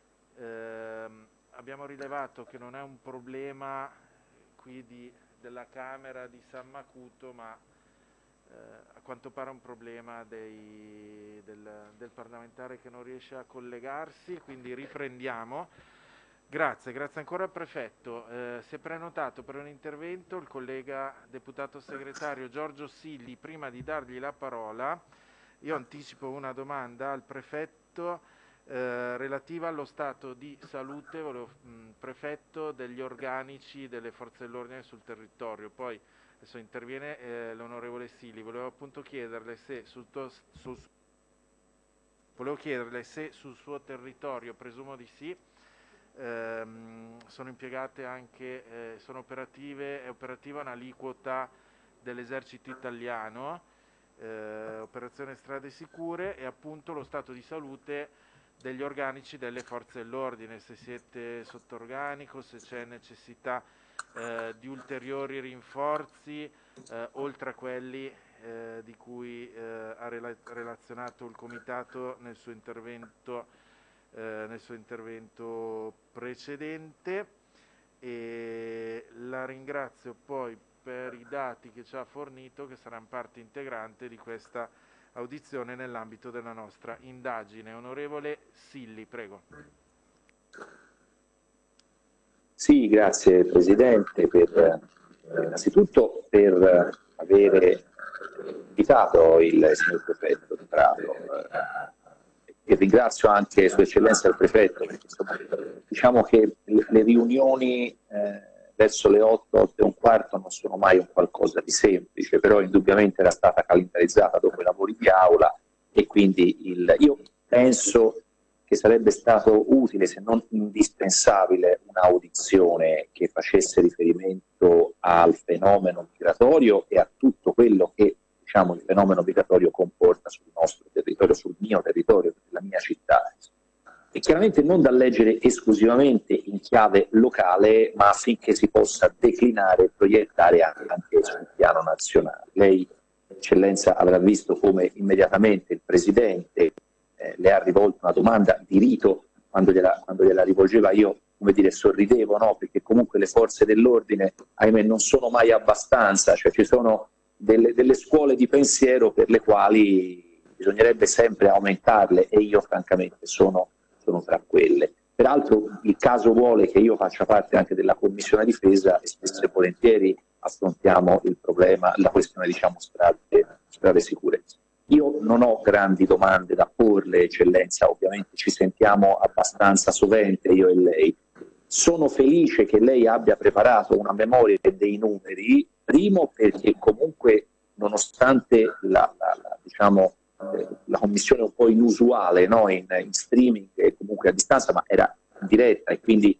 Abbiamo rilevato che non è un problema qui della Camera di San Macuto, ma a quanto pare è un problema del parlamentare che non riesce a collegarsi, quindi riprendiamo. Grazie ancora al prefetto. Si è prenotato per un intervento il collega deputato segretario Giorgio Silli. Prima di dargli la parola, io anticipo una domanda al prefetto relativa allo stato di salute, prefetto, degli organici delle forze dell'ordine sul territorio. Poi adesso interviene l'onorevole Silli. Volevo appunto chiederle se sul suo territorio, presumo di sì, sono impiegate anche, è operativa un'aliquota dell'esercito italiano, operazione Strade Sicure, e appunto lo stato di salute degli organici delle forze dell'ordine, se siete sotto organico, se c'è necessità di ulteriori rinforzi oltre a quelli di cui ha relazionato il Comitato nel suo intervento precedente. E la ringrazio poi per i dati che ci ha fornito, che saranno parte integrante di questa audizione nell'ambito della nostra indagine. Onorevole Silli, prego. Sì, grazie Presidente, innanzitutto per avere invitato il signor Prefetto di Prato, e ringrazio anche Sua Eccellenza il Prefetto, perché insomma, diciamo che le riunioni verso le 8, 8 e un quarto non sono mai un qualcosa di semplice, però indubbiamente era stata calendarizzata dopo i lavori di aula, e quindi io penso che sarebbe stato utile, se non indispensabile, un'audizione che facesse riferimento al fenomeno migratorio e a tutto quello che, diciamo, il fenomeno migratorio comporta sul nostro territorio, sul mio territorio, la mia città. E chiaramente non da leggere esclusivamente in chiave locale, ma affinché si possa declinare e proiettare anche sul piano nazionale. Lei, Eccellenza, avrà visto come immediatamente il Presidente le ha rivolto una domanda di rito. Quando gliela rivolgeva, io, come dire, sorridevo, no? Perché comunque le forze dell'ordine, ahimè, non sono mai abbastanza, cioè ci sono delle scuole di pensiero per le quali bisognerebbe sempre aumentarle, e io francamente sono tra quelle. Peraltro il caso vuole che io faccia parte anche della Commissione Difesa, e spesso e volentieri affrontiamo il problema, la questione, diciamo, strade sicure. Io non ho grandi domande da porle, Eccellenza, ovviamente ci sentiamo abbastanza sovente io e lei. Sono felice che lei abbia preparato una memoria dei numeri, primo perché comunque, nonostante diciamo, la commissione un po' inusuale, no? in streaming e comunque a distanza, ma era in diretta, e quindi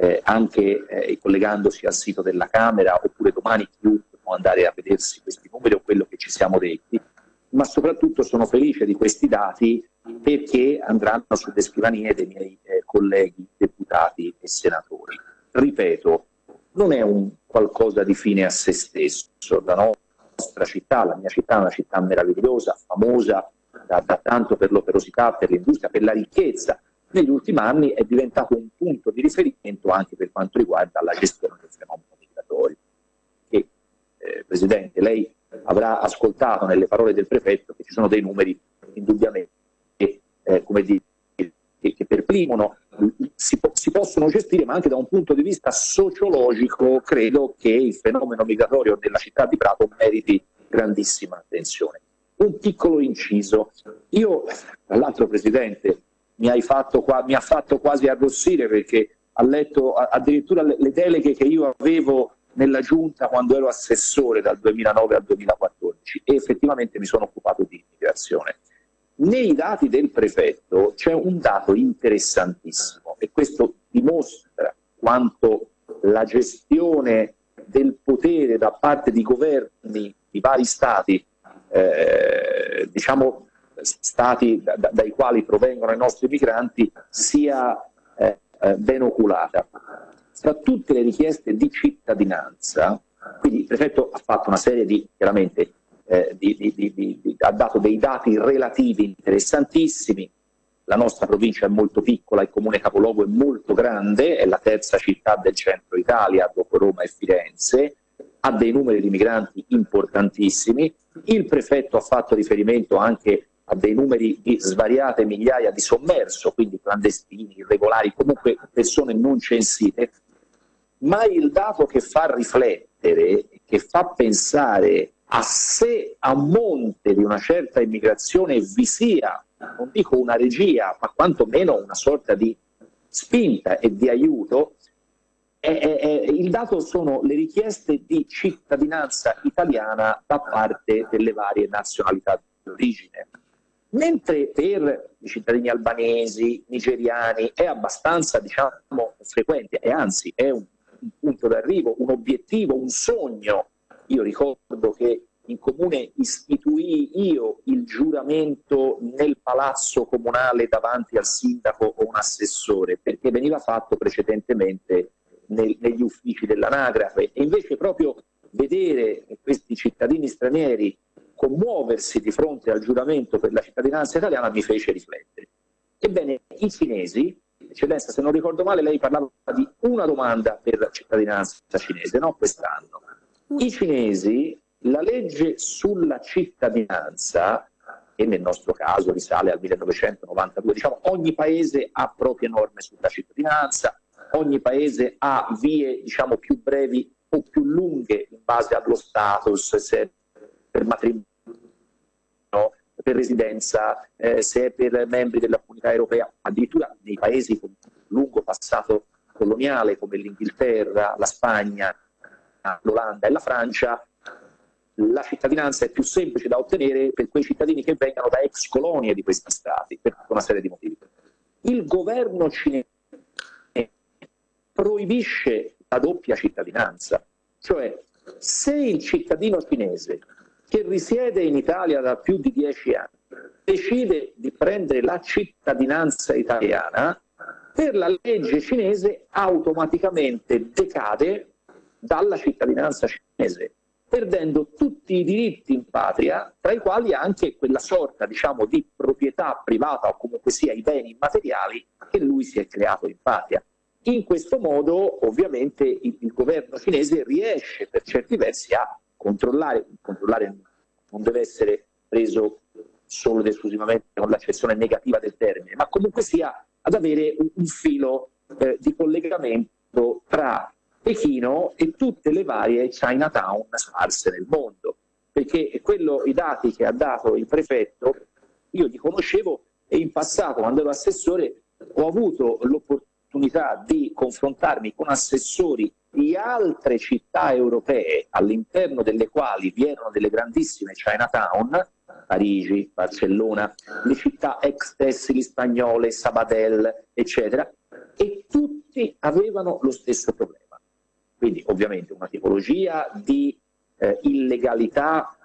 anche collegandosi al sito della Camera, oppure domani chiunque può andare a vedersi questi numeri o quello che ci siamo detti, ma soprattutto sono felice di questi dati perché andranno sulle scrivanie dei miei colleghi deputati e senatori. Ripeto, non è un qualcosa di fine a se stesso. La nostra città, la mia città, è una città meravigliosa, famosa da tanto per l'operosità, per l'industria, per la ricchezza. Negli ultimi anni è diventato un punto di riferimento anche per quanto riguarda la gestione del fenomeno migratorio. E, Presidente, lei avrà ascoltato nelle parole del Prefetto che ci sono dei numeri indubbiamente come dire, che per primo si possono gestire, ma anche da un punto di vista sociologico credo che il fenomeno migratorio della città di Prato meriti grandissima attenzione. Un piccolo inciso: io, tra l'altro, Presidente, mi ha fatto quasi arrossire, perché ha letto addirittura le deleghe che io avevo nella giunta quando ero assessore dal 2009 al 2014, e effettivamente mi sono occupato di immigrazione. Nei dati del Prefetto c'è un dato interessantissimo, e questo dimostra quanto la gestione del potere da parte di governi di vari stati, diciamo stati dai quali provengono i nostri migranti, sia ben oculata. Tra tutte le richieste di cittadinanza, quindi il Prefetto ha fatto una serie di, chiaramente, ha dato dei dati relativi interessantissimi. La nostra provincia è molto piccola, il comune capoluogo è molto grande, è la terza città del centro Italia dopo Roma e Firenze, ha dei numeri di migranti importantissimi. Il Prefetto ha fatto riferimento anche a dei numeri di svariate migliaia di sommerso, quindi clandestini, irregolari, comunque persone non censite, ma il dato che fa riflettere, che fa pensare a se a monte di una certa immigrazione vi sia, non dico una regia, ma quantomeno una sorta di spinta e di aiuto, il dato sono le richieste di cittadinanza italiana da parte delle varie nazionalità di origine. Mentre per i cittadini albanesi, nigeriani è abbastanza, diciamo, frequente, e anzi è un punto d'arrivo, un obiettivo, un sogno. Io ricordo che in comune istituii io il giuramento nel palazzo comunale davanti al sindaco o un assessore, perché veniva fatto precedentemente negli uffici dell'anagrafe, e invece proprio vedere questi cittadini stranieri commuoversi di fronte al giuramento per la cittadinanza italiana mi fece riflettere. Ebbene, i cinesi, Eccellenza, se non ricordo male, lei parlava di una domanda per la cittadinanza cinese, no? Quest'anno. I cinesi, la legge sulla cittadinanza, che nel nostro caso risale al 1992, diciamo, ogni paese ha proprie norme sulla cittadinanza, ogni paese ha vie, diciamo, più brevi o più lunghe in base allo status, se per matrimonio, per residenza, se è per membri della comunità europea, addirittura nei paesi con lungo passato coloniale come l'Inghilterra, la Spagna, l'Olanda e la Francia, la cittadinanza è più semplice da ottenere per quei cittadini che vengano da ex colonie di questi stati, per una serie di motivi. Il governo cinese proibisce la doppia cittadinanza, cioè se il cittadino cinese che risiede in Italia da più di 10 anni decide di prendere la cittadinanza italiana, per la legge cinese automaticamente decade dalla cittadinanza cinese, perdendo tutti i diritti in patria, tra i quali anche quella sorta, diciamo, di proprietà privata o comunque sia i beni immateriali che lui si è creato in patria. In questo modo ovviamente il governo cinese riesce per certi versi a controllare non deve essere preso solo ed esclusivamente con l'accezione negativa del termine, ma comunque sia ad avere un filo di collegamento tra Pechino e tutte le varie Chinatown sparse nel mondo, perché i dati che ha dato il prefetto io li conoscevo, e in passato, quando ero assessore, ho avuto l'opportunità di confrontarmi con assessori di altre città europee all'interno delle quali vi erano delle grandissime Chinatown, Parigi, Barcellona, le città ex tessili spagnole, Sabadell, eccetera, e tutti avevano lo stesso problema. Quindi ovviamente una tipologia di illegalità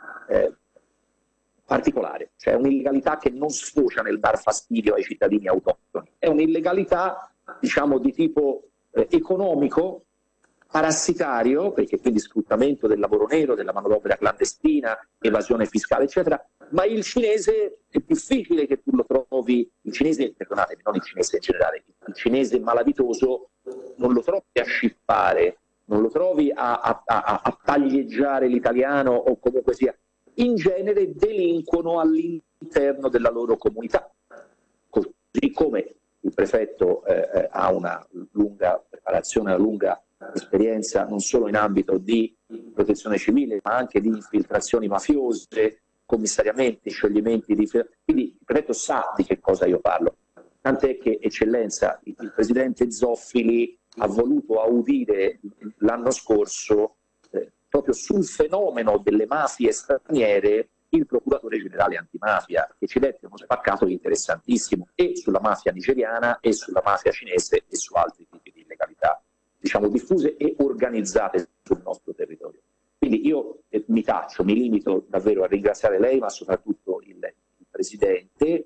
particolare, cioè un'illegalità che non sfocia nel dar fastidio ai cittadini autoctoni, è un'illegalità, diciamo, di tipo economico, parassitario, perché quindi sfruttamento del lavoro nero, della manodopera clandestina, evasione fiscale, eccetera, ma il cinese è difficile che tu lo trovi, il cinese, perdonatemi, non il cinese in generale, il cinese malavitoso non lo trovi a scippare, non lo trovi a taglieggiare l'italiano o comunque sia, in genere delinquono all'interno della loro comunità, così come il prefetto ha una lunga preparazione, una lunga esperienza non solo in ambito di protezione civile ma anche di infiltrazioni mafiose, commissariamenti, scioglimenti di... Quindi il prefetto sa di che cosa io parlo, tant'è che Eccellenza il presidente Zoffili ha voluto audire l'anno scorso proprio sul fenomeno delle mafie straniere il procuratore generale antimafia, che ci dette uno spaccato interessantissimo e sulla mafia nigeriana e sulla mafia cinese e su altri tipi di illegalità, diciamo, diffuse e organizzate sul nostro territorio. Quindi io mi limito davvero a ringraziare lei, ma soprattutto il Presidente,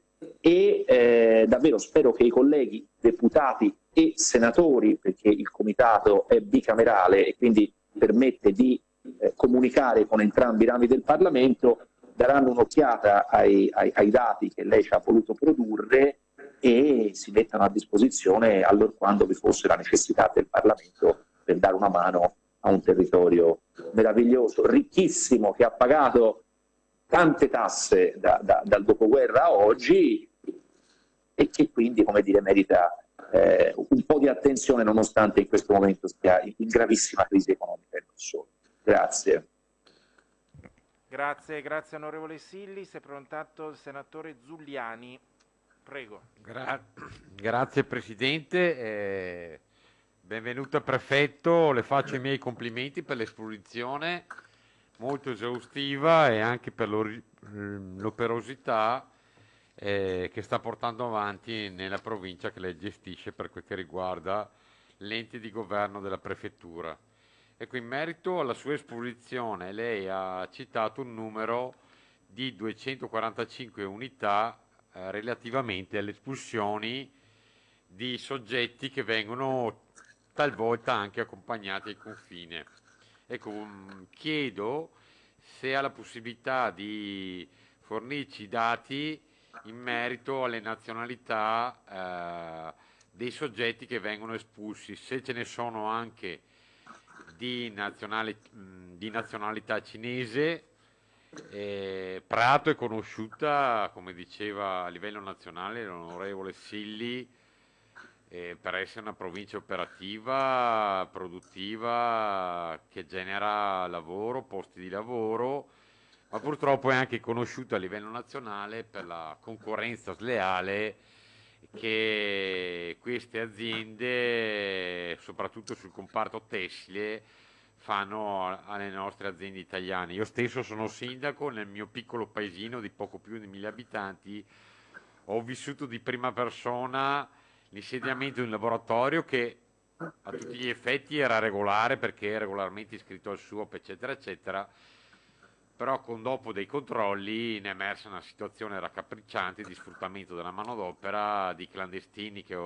e davvero spero che i colleghi deputati e senatori, perché il comitato è bicamerale e quindi permette di comunicare con entrambi i rami del Parlamento, daranno un'occhiata ai dati che lei ci ha voluto produrre e si mettano a disposizione allorquando vi fosse la necessità del Parlamento per dare una mano a un territorio meraviglioso, ricchissimo, che ha pagato tante tasse dal dopoguerra a oggi e che quindi, come dire, merita un po' di attenzione nonostante in questo momento sia in gravissima crisi economica e non solo. Grazie. Grazie onorevole Silli. Si è prontato il senatore Zuliani. Prego. Grazie Presidente, benvenuto Prefetto, le faccio i miei complimenti per l'esposizione molto esaustiva e anche per l'operosità che sta portando avanti nella provincia che lei gestisce per quel che riguarda l'ente di governo della Prefettura. Ecco, in merito alla sua esposizione, lei ha citato un numero di 245 unità relativamente alle espulsioni di soggetti che vengono talvolta anche accompagnati al confine. Ecco, chiedo se ha la possibilità di fornirci dati in merito alle nazionalità dei soggetti che vengono espulsi, se ce ne sono anche di nazionalità cinese. Prato è conosciuta, come diceva a livello nazionale l'onorevole Silli, per essere una provincia operativa, produttiva, che genera lavoro, posti di lavoro, ma purtroppo è anche conosciuta a livello nazionale per la concorrenza sleale che queste aziende, soprattutto sul comparto tessile, fanno alle nostre aziende italiane. Io stesso sono sindaco nel mio piccolo paesino di poco più di 1000 abitanti, ho vissuto di prima persona l'insediamento di un laboratorio che a tutti gli effetti era regolare perché è regolarmente iscritto al SUOP, eccetera, eccetera, però dopo dei controlli ne è emersa una situazione raccapricciante di sfruttamento della manodopera, di clandestini che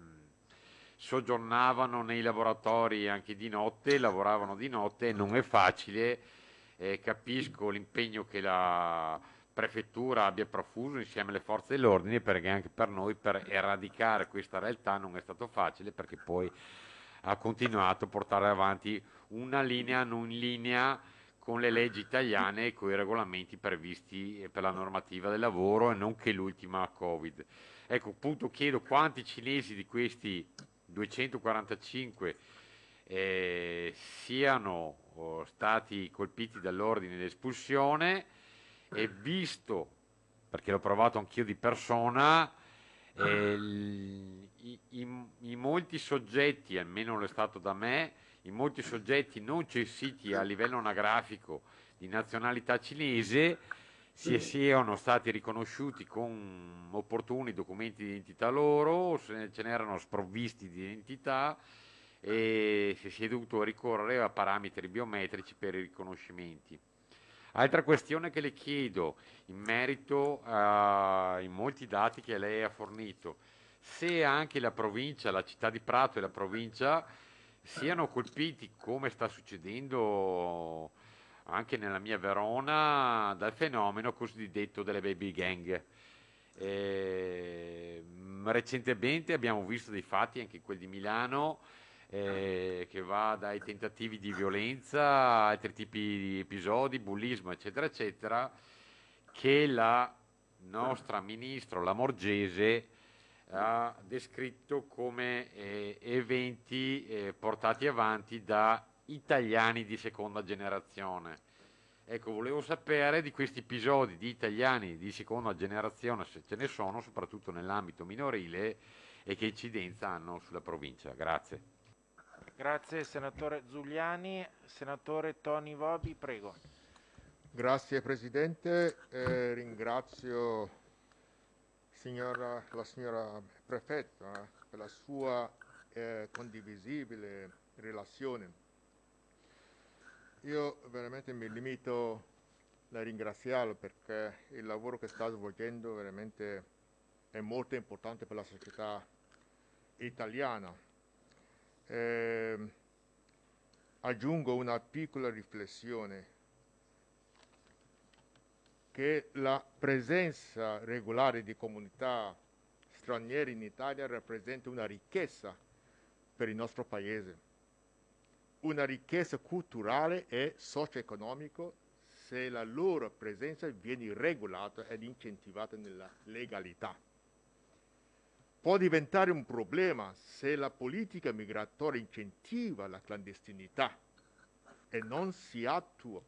soggiornavano nei laboratori anche di notte, lavoravano di notte, non è facile, capisco l'impegno che la prefettura abbia profuso insieme alle forze dell'ordine, perché anche per noi per eradicare questa realtà non è stato facile, perché poi ha continuato a portare avanti una linea non in linea con le leggi italiane e con i regolamenti previsti per la normativa del lavoro e non che l'ultima Covid. Ecco, appunto chiedo quanti cinesi di questi 245 siano stati colpiti dall'ordine di espulsione, e visto, perché l'ho provato anch'io di persona, i molti soggetti, almeno lo è stato da me, i molti soggetti non censiti a livello anagrafico di nazionalità cinese siano stati riconosciuti con opportuni documenti di identità loro, se ce n'erano sprovvisti di identità e si è dovuto ricorrere a parametri biometrici per i riconoscimenti. Altra questione che le chiedo in merito ai molti dati che lei ha fornito, se anche la provincia, la città di Prato e la provincia siano colpiti, come sta succedendo anche nella mia Verona, dal fenomeno cosiddetto delle baby gang. Recentemente abbiamo visto dei fatti, anche quelli di Milano, che va dai tentativi di violenza a altri tipi di episodi, bullismo, eccetera, eccetera, che la nostra ministro Lamorgese ha descritto come eventi portati avanti da italiani di seconda generazione. Ecco, volevo sapere di questi episodi di italiani di seconda generazione, se ce ne sono, soprattutto nell'ambito minorile, e che incidenza hanno sulla provincia. Grazie. Grazie senatore Zuliani. Senatore Toni Vobi, prego. Grazie Presidente, ringrazio la signora Prefetta per la sua condivisibile relazione. Io veramente mi limito a ringraziarlo perché il lavoro che sta svolgendo veramente è molto importante per la società italiana. Aggiungo una piccola riflessione, che la presenza regolare di comunità straniere in Italia rappresenta una ricchezza per il nostro Paese, una ricchezza culturale e socio-economica, se la loro presenza viene regolata ed incentivata nella legalità. Può diventare un problema se la politica migratoria incentiva la clandestinità e non si attua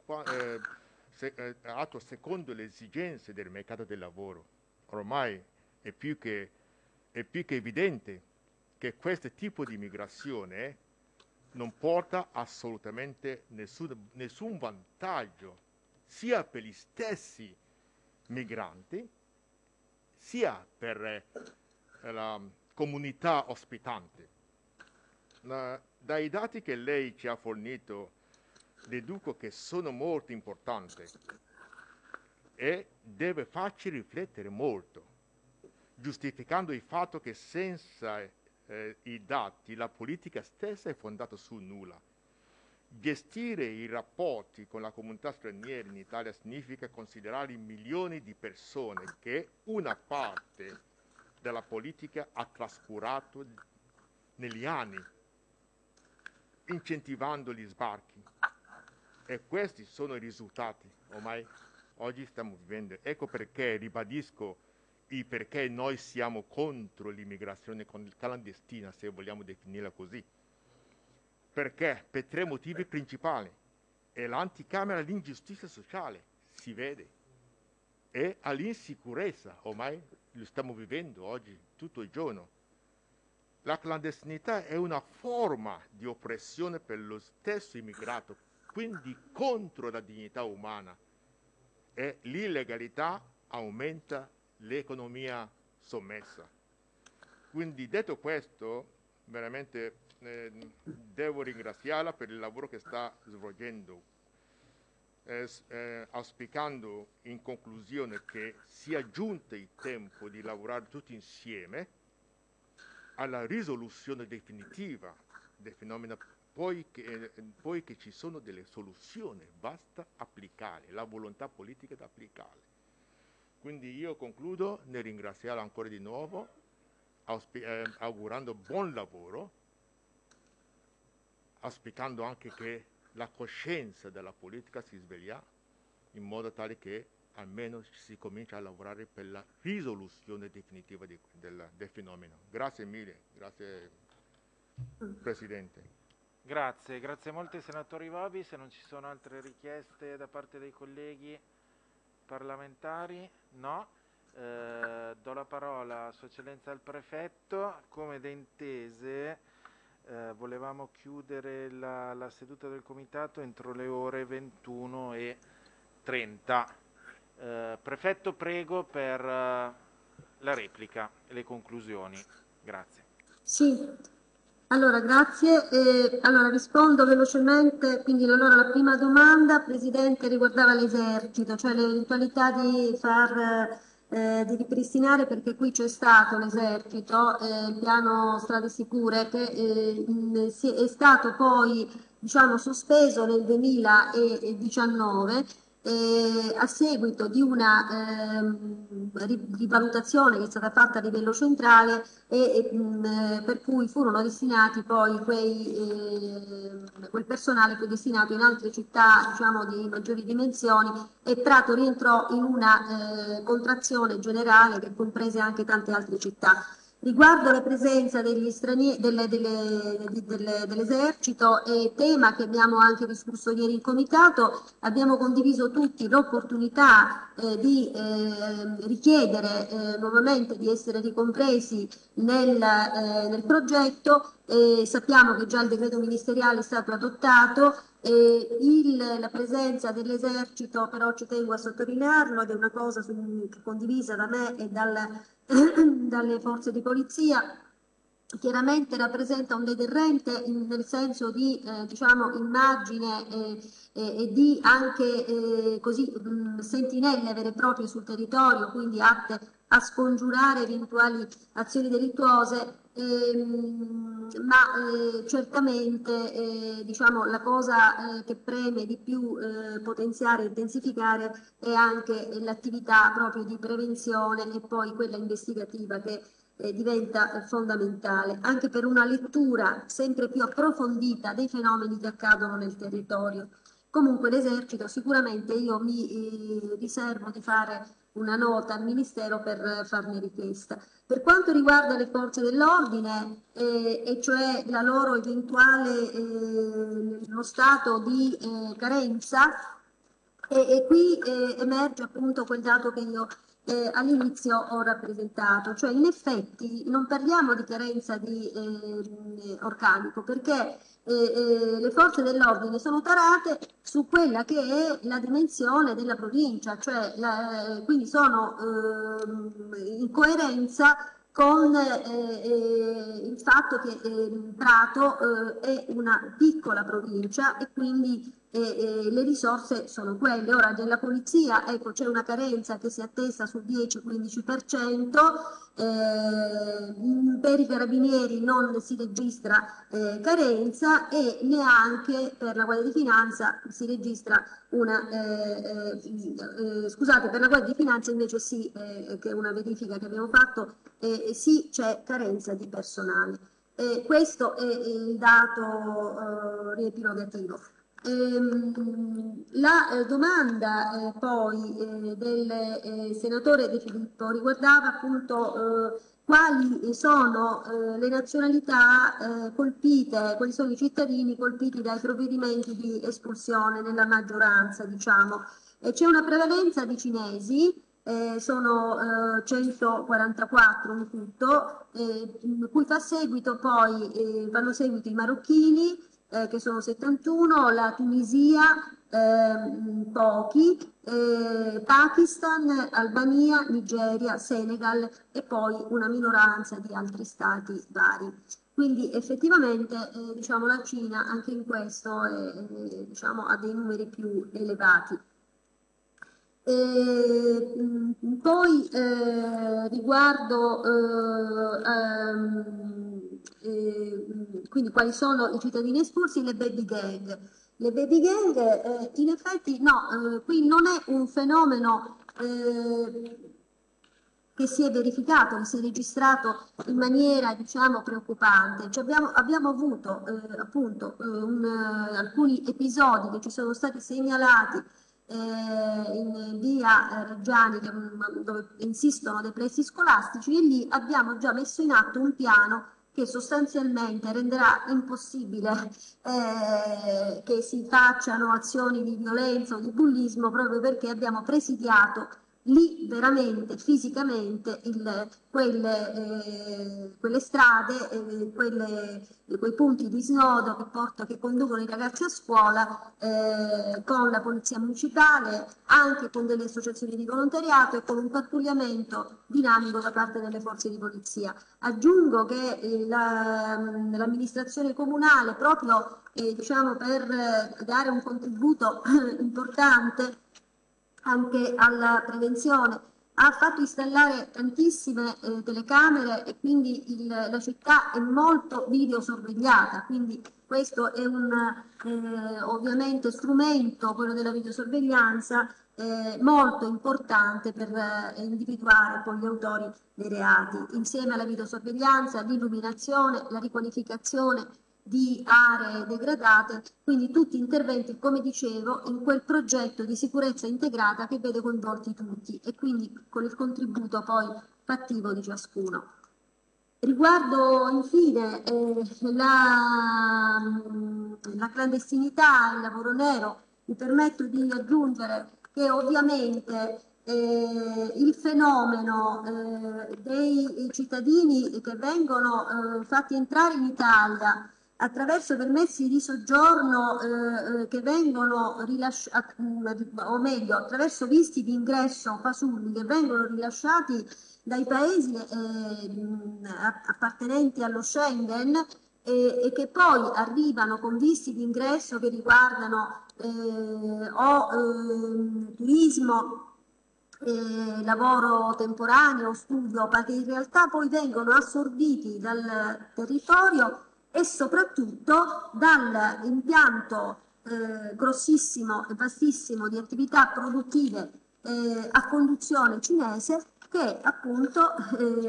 secondo le esigenze del mercato del lavoro. Ormai è più che evidente che questo tipo di migrazione non porta assolutamente nessun vantaggio sia per gli stessi migranti sia per la comunità ospitante. Dai dati che lei ci ha fornito deduco che sono molto importanti e deve farci riflettere molto, giustificando il fatto che senza i dati la politica stessa è fondata su nulla. Gestire i rapporti con la comunità straniera in Italia significa considerare i milioni di persone che una parte della politica ha trascurato negli anni, incentivando gli sbarchi. E questi sono i risultati ormai oggi stiamo vivendo. Ecco perché ribadisco il perché noi siamo contro l'immigrazione clandestina, se vogliamo definirla così. Perché? Per tre motivi principali. E l'anticamera all'ingiustizia sociale, si vede, e all'insicurezza, ormai lo stiamo vivendo oggi, tutto il giorno. La clandestinità è una forma di oppressione per lo stesso immigrato, quindi contro la dignità umana, e l'illegalità aumenta l'economia sommessa. Quindi detto questo, veramente devo ringraziarla per il lavoro che sta svolgendo, auspicando in conclusione che sia giunto il tempo di lavorare tutti insieme alla risoluzione definitiva del fenomeno, poi che ci sono delle soluzioni, basta applicare, la volontà politica da applicare. Quindi io concludo nel ringraziarla ancora di nuovo, augurando buon lavoro, auspicando anche che la coscienza della politica si sveglia in modo tale che almeno si comincia a lavorare per la risoluzione definitiva del fenomeno. Grazie mille, grazie Presidente. Grazie molto ai senatori Vabi. Se non ci sono altre richieste da parte dei colleghi parlamentari, no. Do la parola a Sua Eccellenza al Prefetto. Come da intese volevamo chiudere la seduta del Comitato entro le ore 21:30. Prefetto, prego per la replica e le conclusioni. Grazie. Sì, allora grazie. Allora rispondo velocemente. Quindi allora la prima domanda, Presidente, riguardava l'esercito, cioè l'eventualità di di ripristinare, perché qui c'è stato l'esercito, il piano strade sicure, che è stato poi diciamo sospeso nel 2019 a seguito di una rivalutazione che è stata fatta a livello centrale per cui furono destinati poi quel personale fu destinato in altre città, diciamo, di maggiori dimensioni, e Prato rientrò in una contrazione generale che comprese anche tante altre città. Riguardo la presenza degli stranieri, dell'esercito, tema che abbiamo anche discusso ieri in comitato, abbiamo condiviso tutti l'opportunità di richiedere nuovamente di essere ricompresi nel progetto. Sappiamo che già il decreto ministeriale è stato adottato. La presenza dell'esercito, però ci tengo a sottolinearlo, ed è una cosa condivisa da me e dalle forze di polizia, chiaramente rappresenta un deterrente nel senso di diciamo, immagine e di anche sentinelle vere e proprie sul territorio, quindi atte a scongiurare eventuali azioni delittuose. Ma certamente diciamo, la cosa che preme di più potenziare e intensificare è anche l'attività proprio di prevenzione e poi quella investigativa che diventa fondamentale anche per una lettura sempre più approfondita dei fenomeni che accadono nel territorio. Comunque l'esercito sicuramente io mi riservo di fare una nota al Ministero per farne richiesta. Per quanto riguarda le forze dell'ordine, e cioè la loro eventuale lo stato di carenza, e qui emerge appunto quel dato che io all'inizio ho rappresentato, cioè in effetti non parliamo di carenza di organico, perché le forze dell'ordine sono tarate su quella che è la dimensione della provincia, cioè quindi sono in coerenza con il fatto che Prato è una piccola provincia e quindi le risorse sono quelle. Ora della polizia, ecco, c'è una carenza che si attesta sul 10-15%, per i carabinieri non si registra carenza e neanche per la Guardia di Finanza si registra una, scusate, per la Guardia di Finanza invece sì, che è una verifica che abbiamo fatto, sì c'è carenza di personale. Questo è il dato riepilogativo. La domanda poi del senatore De Filippo riguardava appunto quali sono le nazionalità colpite, quali sono i cittadini colpiti dai provvedimenti di espulsione nella maggioranza, diciamo. C'è una prevalenza di cinesi, sono 144 in tutto, cui fanno seguito i marocchini, che sono 71, la Tunisia, pochi, Pakistan, Albania, Nigeria, Senegal e poi una minoranza di altri stati vari. Quindi effettivamente diciamo, la Cina anche in questo diciamo, ha dei numeri più elevati. Poi riguardo quindi quali sono i cittadini espulsi, le baby gang. Le baby gang in effetti no, qui non è un fenomeno che si è verificato, che si è registrato in maniera diciamo preoccupante. Cioè abbiamo avuto appunto alcuni episodi che ci sono stati segnalati in via Reggiani, dove insistono dei plessi scolastici, e lì abbiamo già messo in atto un piano che sostanzialmente renderà impossibile che si facciano azioni di violenza o di bullismo, proprio perché abbiamo presidiato lì veramente fisicamente quelle strade, quei punti di snodo che conducono i ragazzi a scuola, con la polizia municipale, anche con delle associazioni di volontariato e con un pattugliamento dinamico da parte delle forze di polizia. Aggiungo che l'amministrazione comunale, proprio diciamo, per dare un contributo importante anche alla prevenzione, ha fatto installare tantissime telecamere e quindi la città è molto videosorvegliata, quindi questo è un ovviamente strumento, quello della videosorveglianza, molto importante per individuare poi gli autori dei reati. Insieme alla videosorveglianza, l'illuminazione, la riqualificazione di aree degradate, quindi tutti interventi, come dicevo, in quel progetto di sicurezza integrata che vede coinvolti tutti e quindi con il contributo poi fattivo di ciascuno. Riguardo infine la clandestinità, il lavoro nero, mi permetto di aggiungere che ovviamente il fenomeno dei cittadini che vengono fatti entrare in Italia attraverso permessi di soggiorno che vengono rilasciati, o meglio, attraverso visti di ingresso fasulli che vengono rilasciati dai paesi appartenenti allo Schengen e che poi arrivano con visti di ingresso che riguardano turismo, lavoro temporaneo, studio, ma che in realtà poi vengono assorbiti dal territorio e soprattutto dall'impianto grossissimo e vastissimo di attività produttive a conduzione cinese che appunto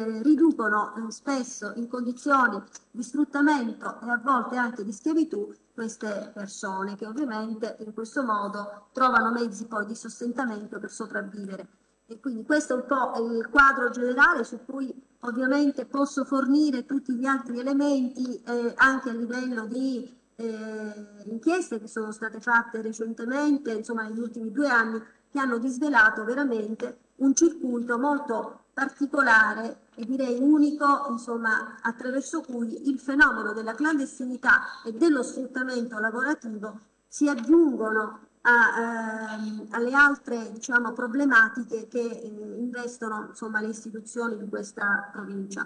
riducono spesso in condizioni di sfruttamento e a volte anche di schiavitù queste persone che ovviamente in questo modo trovano mezzi poi di sostentamento per sopravvivere. E quindi questo è un po' il quadro generale su cui ovviamente posso fornire tutti gli altri elementi anche a livello di inchieste che sono state fatte recentemente, insomma negli ultimi 2 anni, che hanno disvelato veramente un circuito molto particolare e direi unico, insomma, attraverso cui il fenomeno della clandestinità e dello sfruttamento lavorativo si aggiungono alle altre, diciamo, problematiche che investono, insomma, le istituzioni di questa provincia.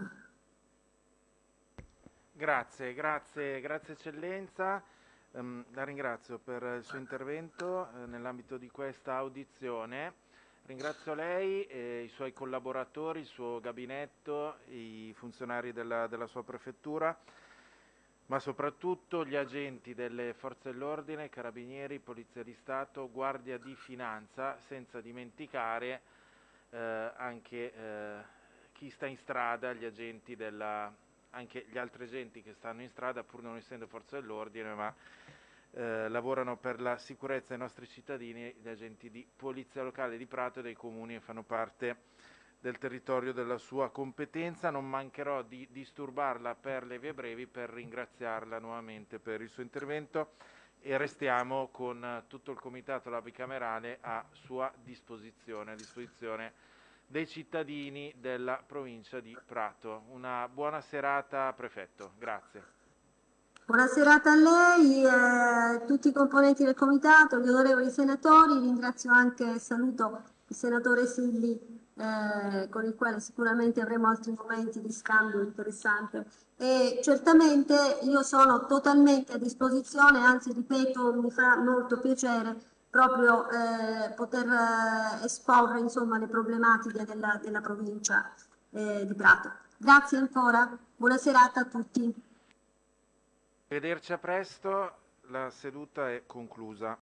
Grazie eccellenza. La ringrazio per il suo intervento nell'ambito di questa audizione. Ringrazio lei, i suoi collaboratori, il suo gabinetto, i funzionari della sua prefettura, ma soprattutto gli agenti delle forze dell'ordine, carabinieri, polizia di Stato, guardia di finanza, senza dimenticare anche chi sta in strada, gli agenti anche gli altri agenti che stanno in strada, pur non essendo forze dell'ordine, ma lavorano per la sicurezza dei nostri cittadini, gli agenti di polizia locale di Prato e dei comuni che fanno parte del territorio della sua competenza. Non mancherò di disturbarla per le vie brevi per ringraziarla nuovamente per il suo intervento e restiamo con tutto il comitato la bicamerale a sua disposizione, a disposizione dei cittadini della provincia di Prato. Una buona serata, prefetto. Grazie. Buona serata a lei, tutti i componenti del comitato, gli onorevoli senatori. Ringrazio anche e saluto il senatore Silli, con il quale sicuramente avremo altri momenti di scambio interessante. E certamente io sono totalmente a disposizione, anzi ripeto, mi fa molto piacere proprio poter esporre, insomma, le problematiche della provincia di Prato. Grazie ancora, buona serata a tutti. Vederci a presto, la seduta è conclusa.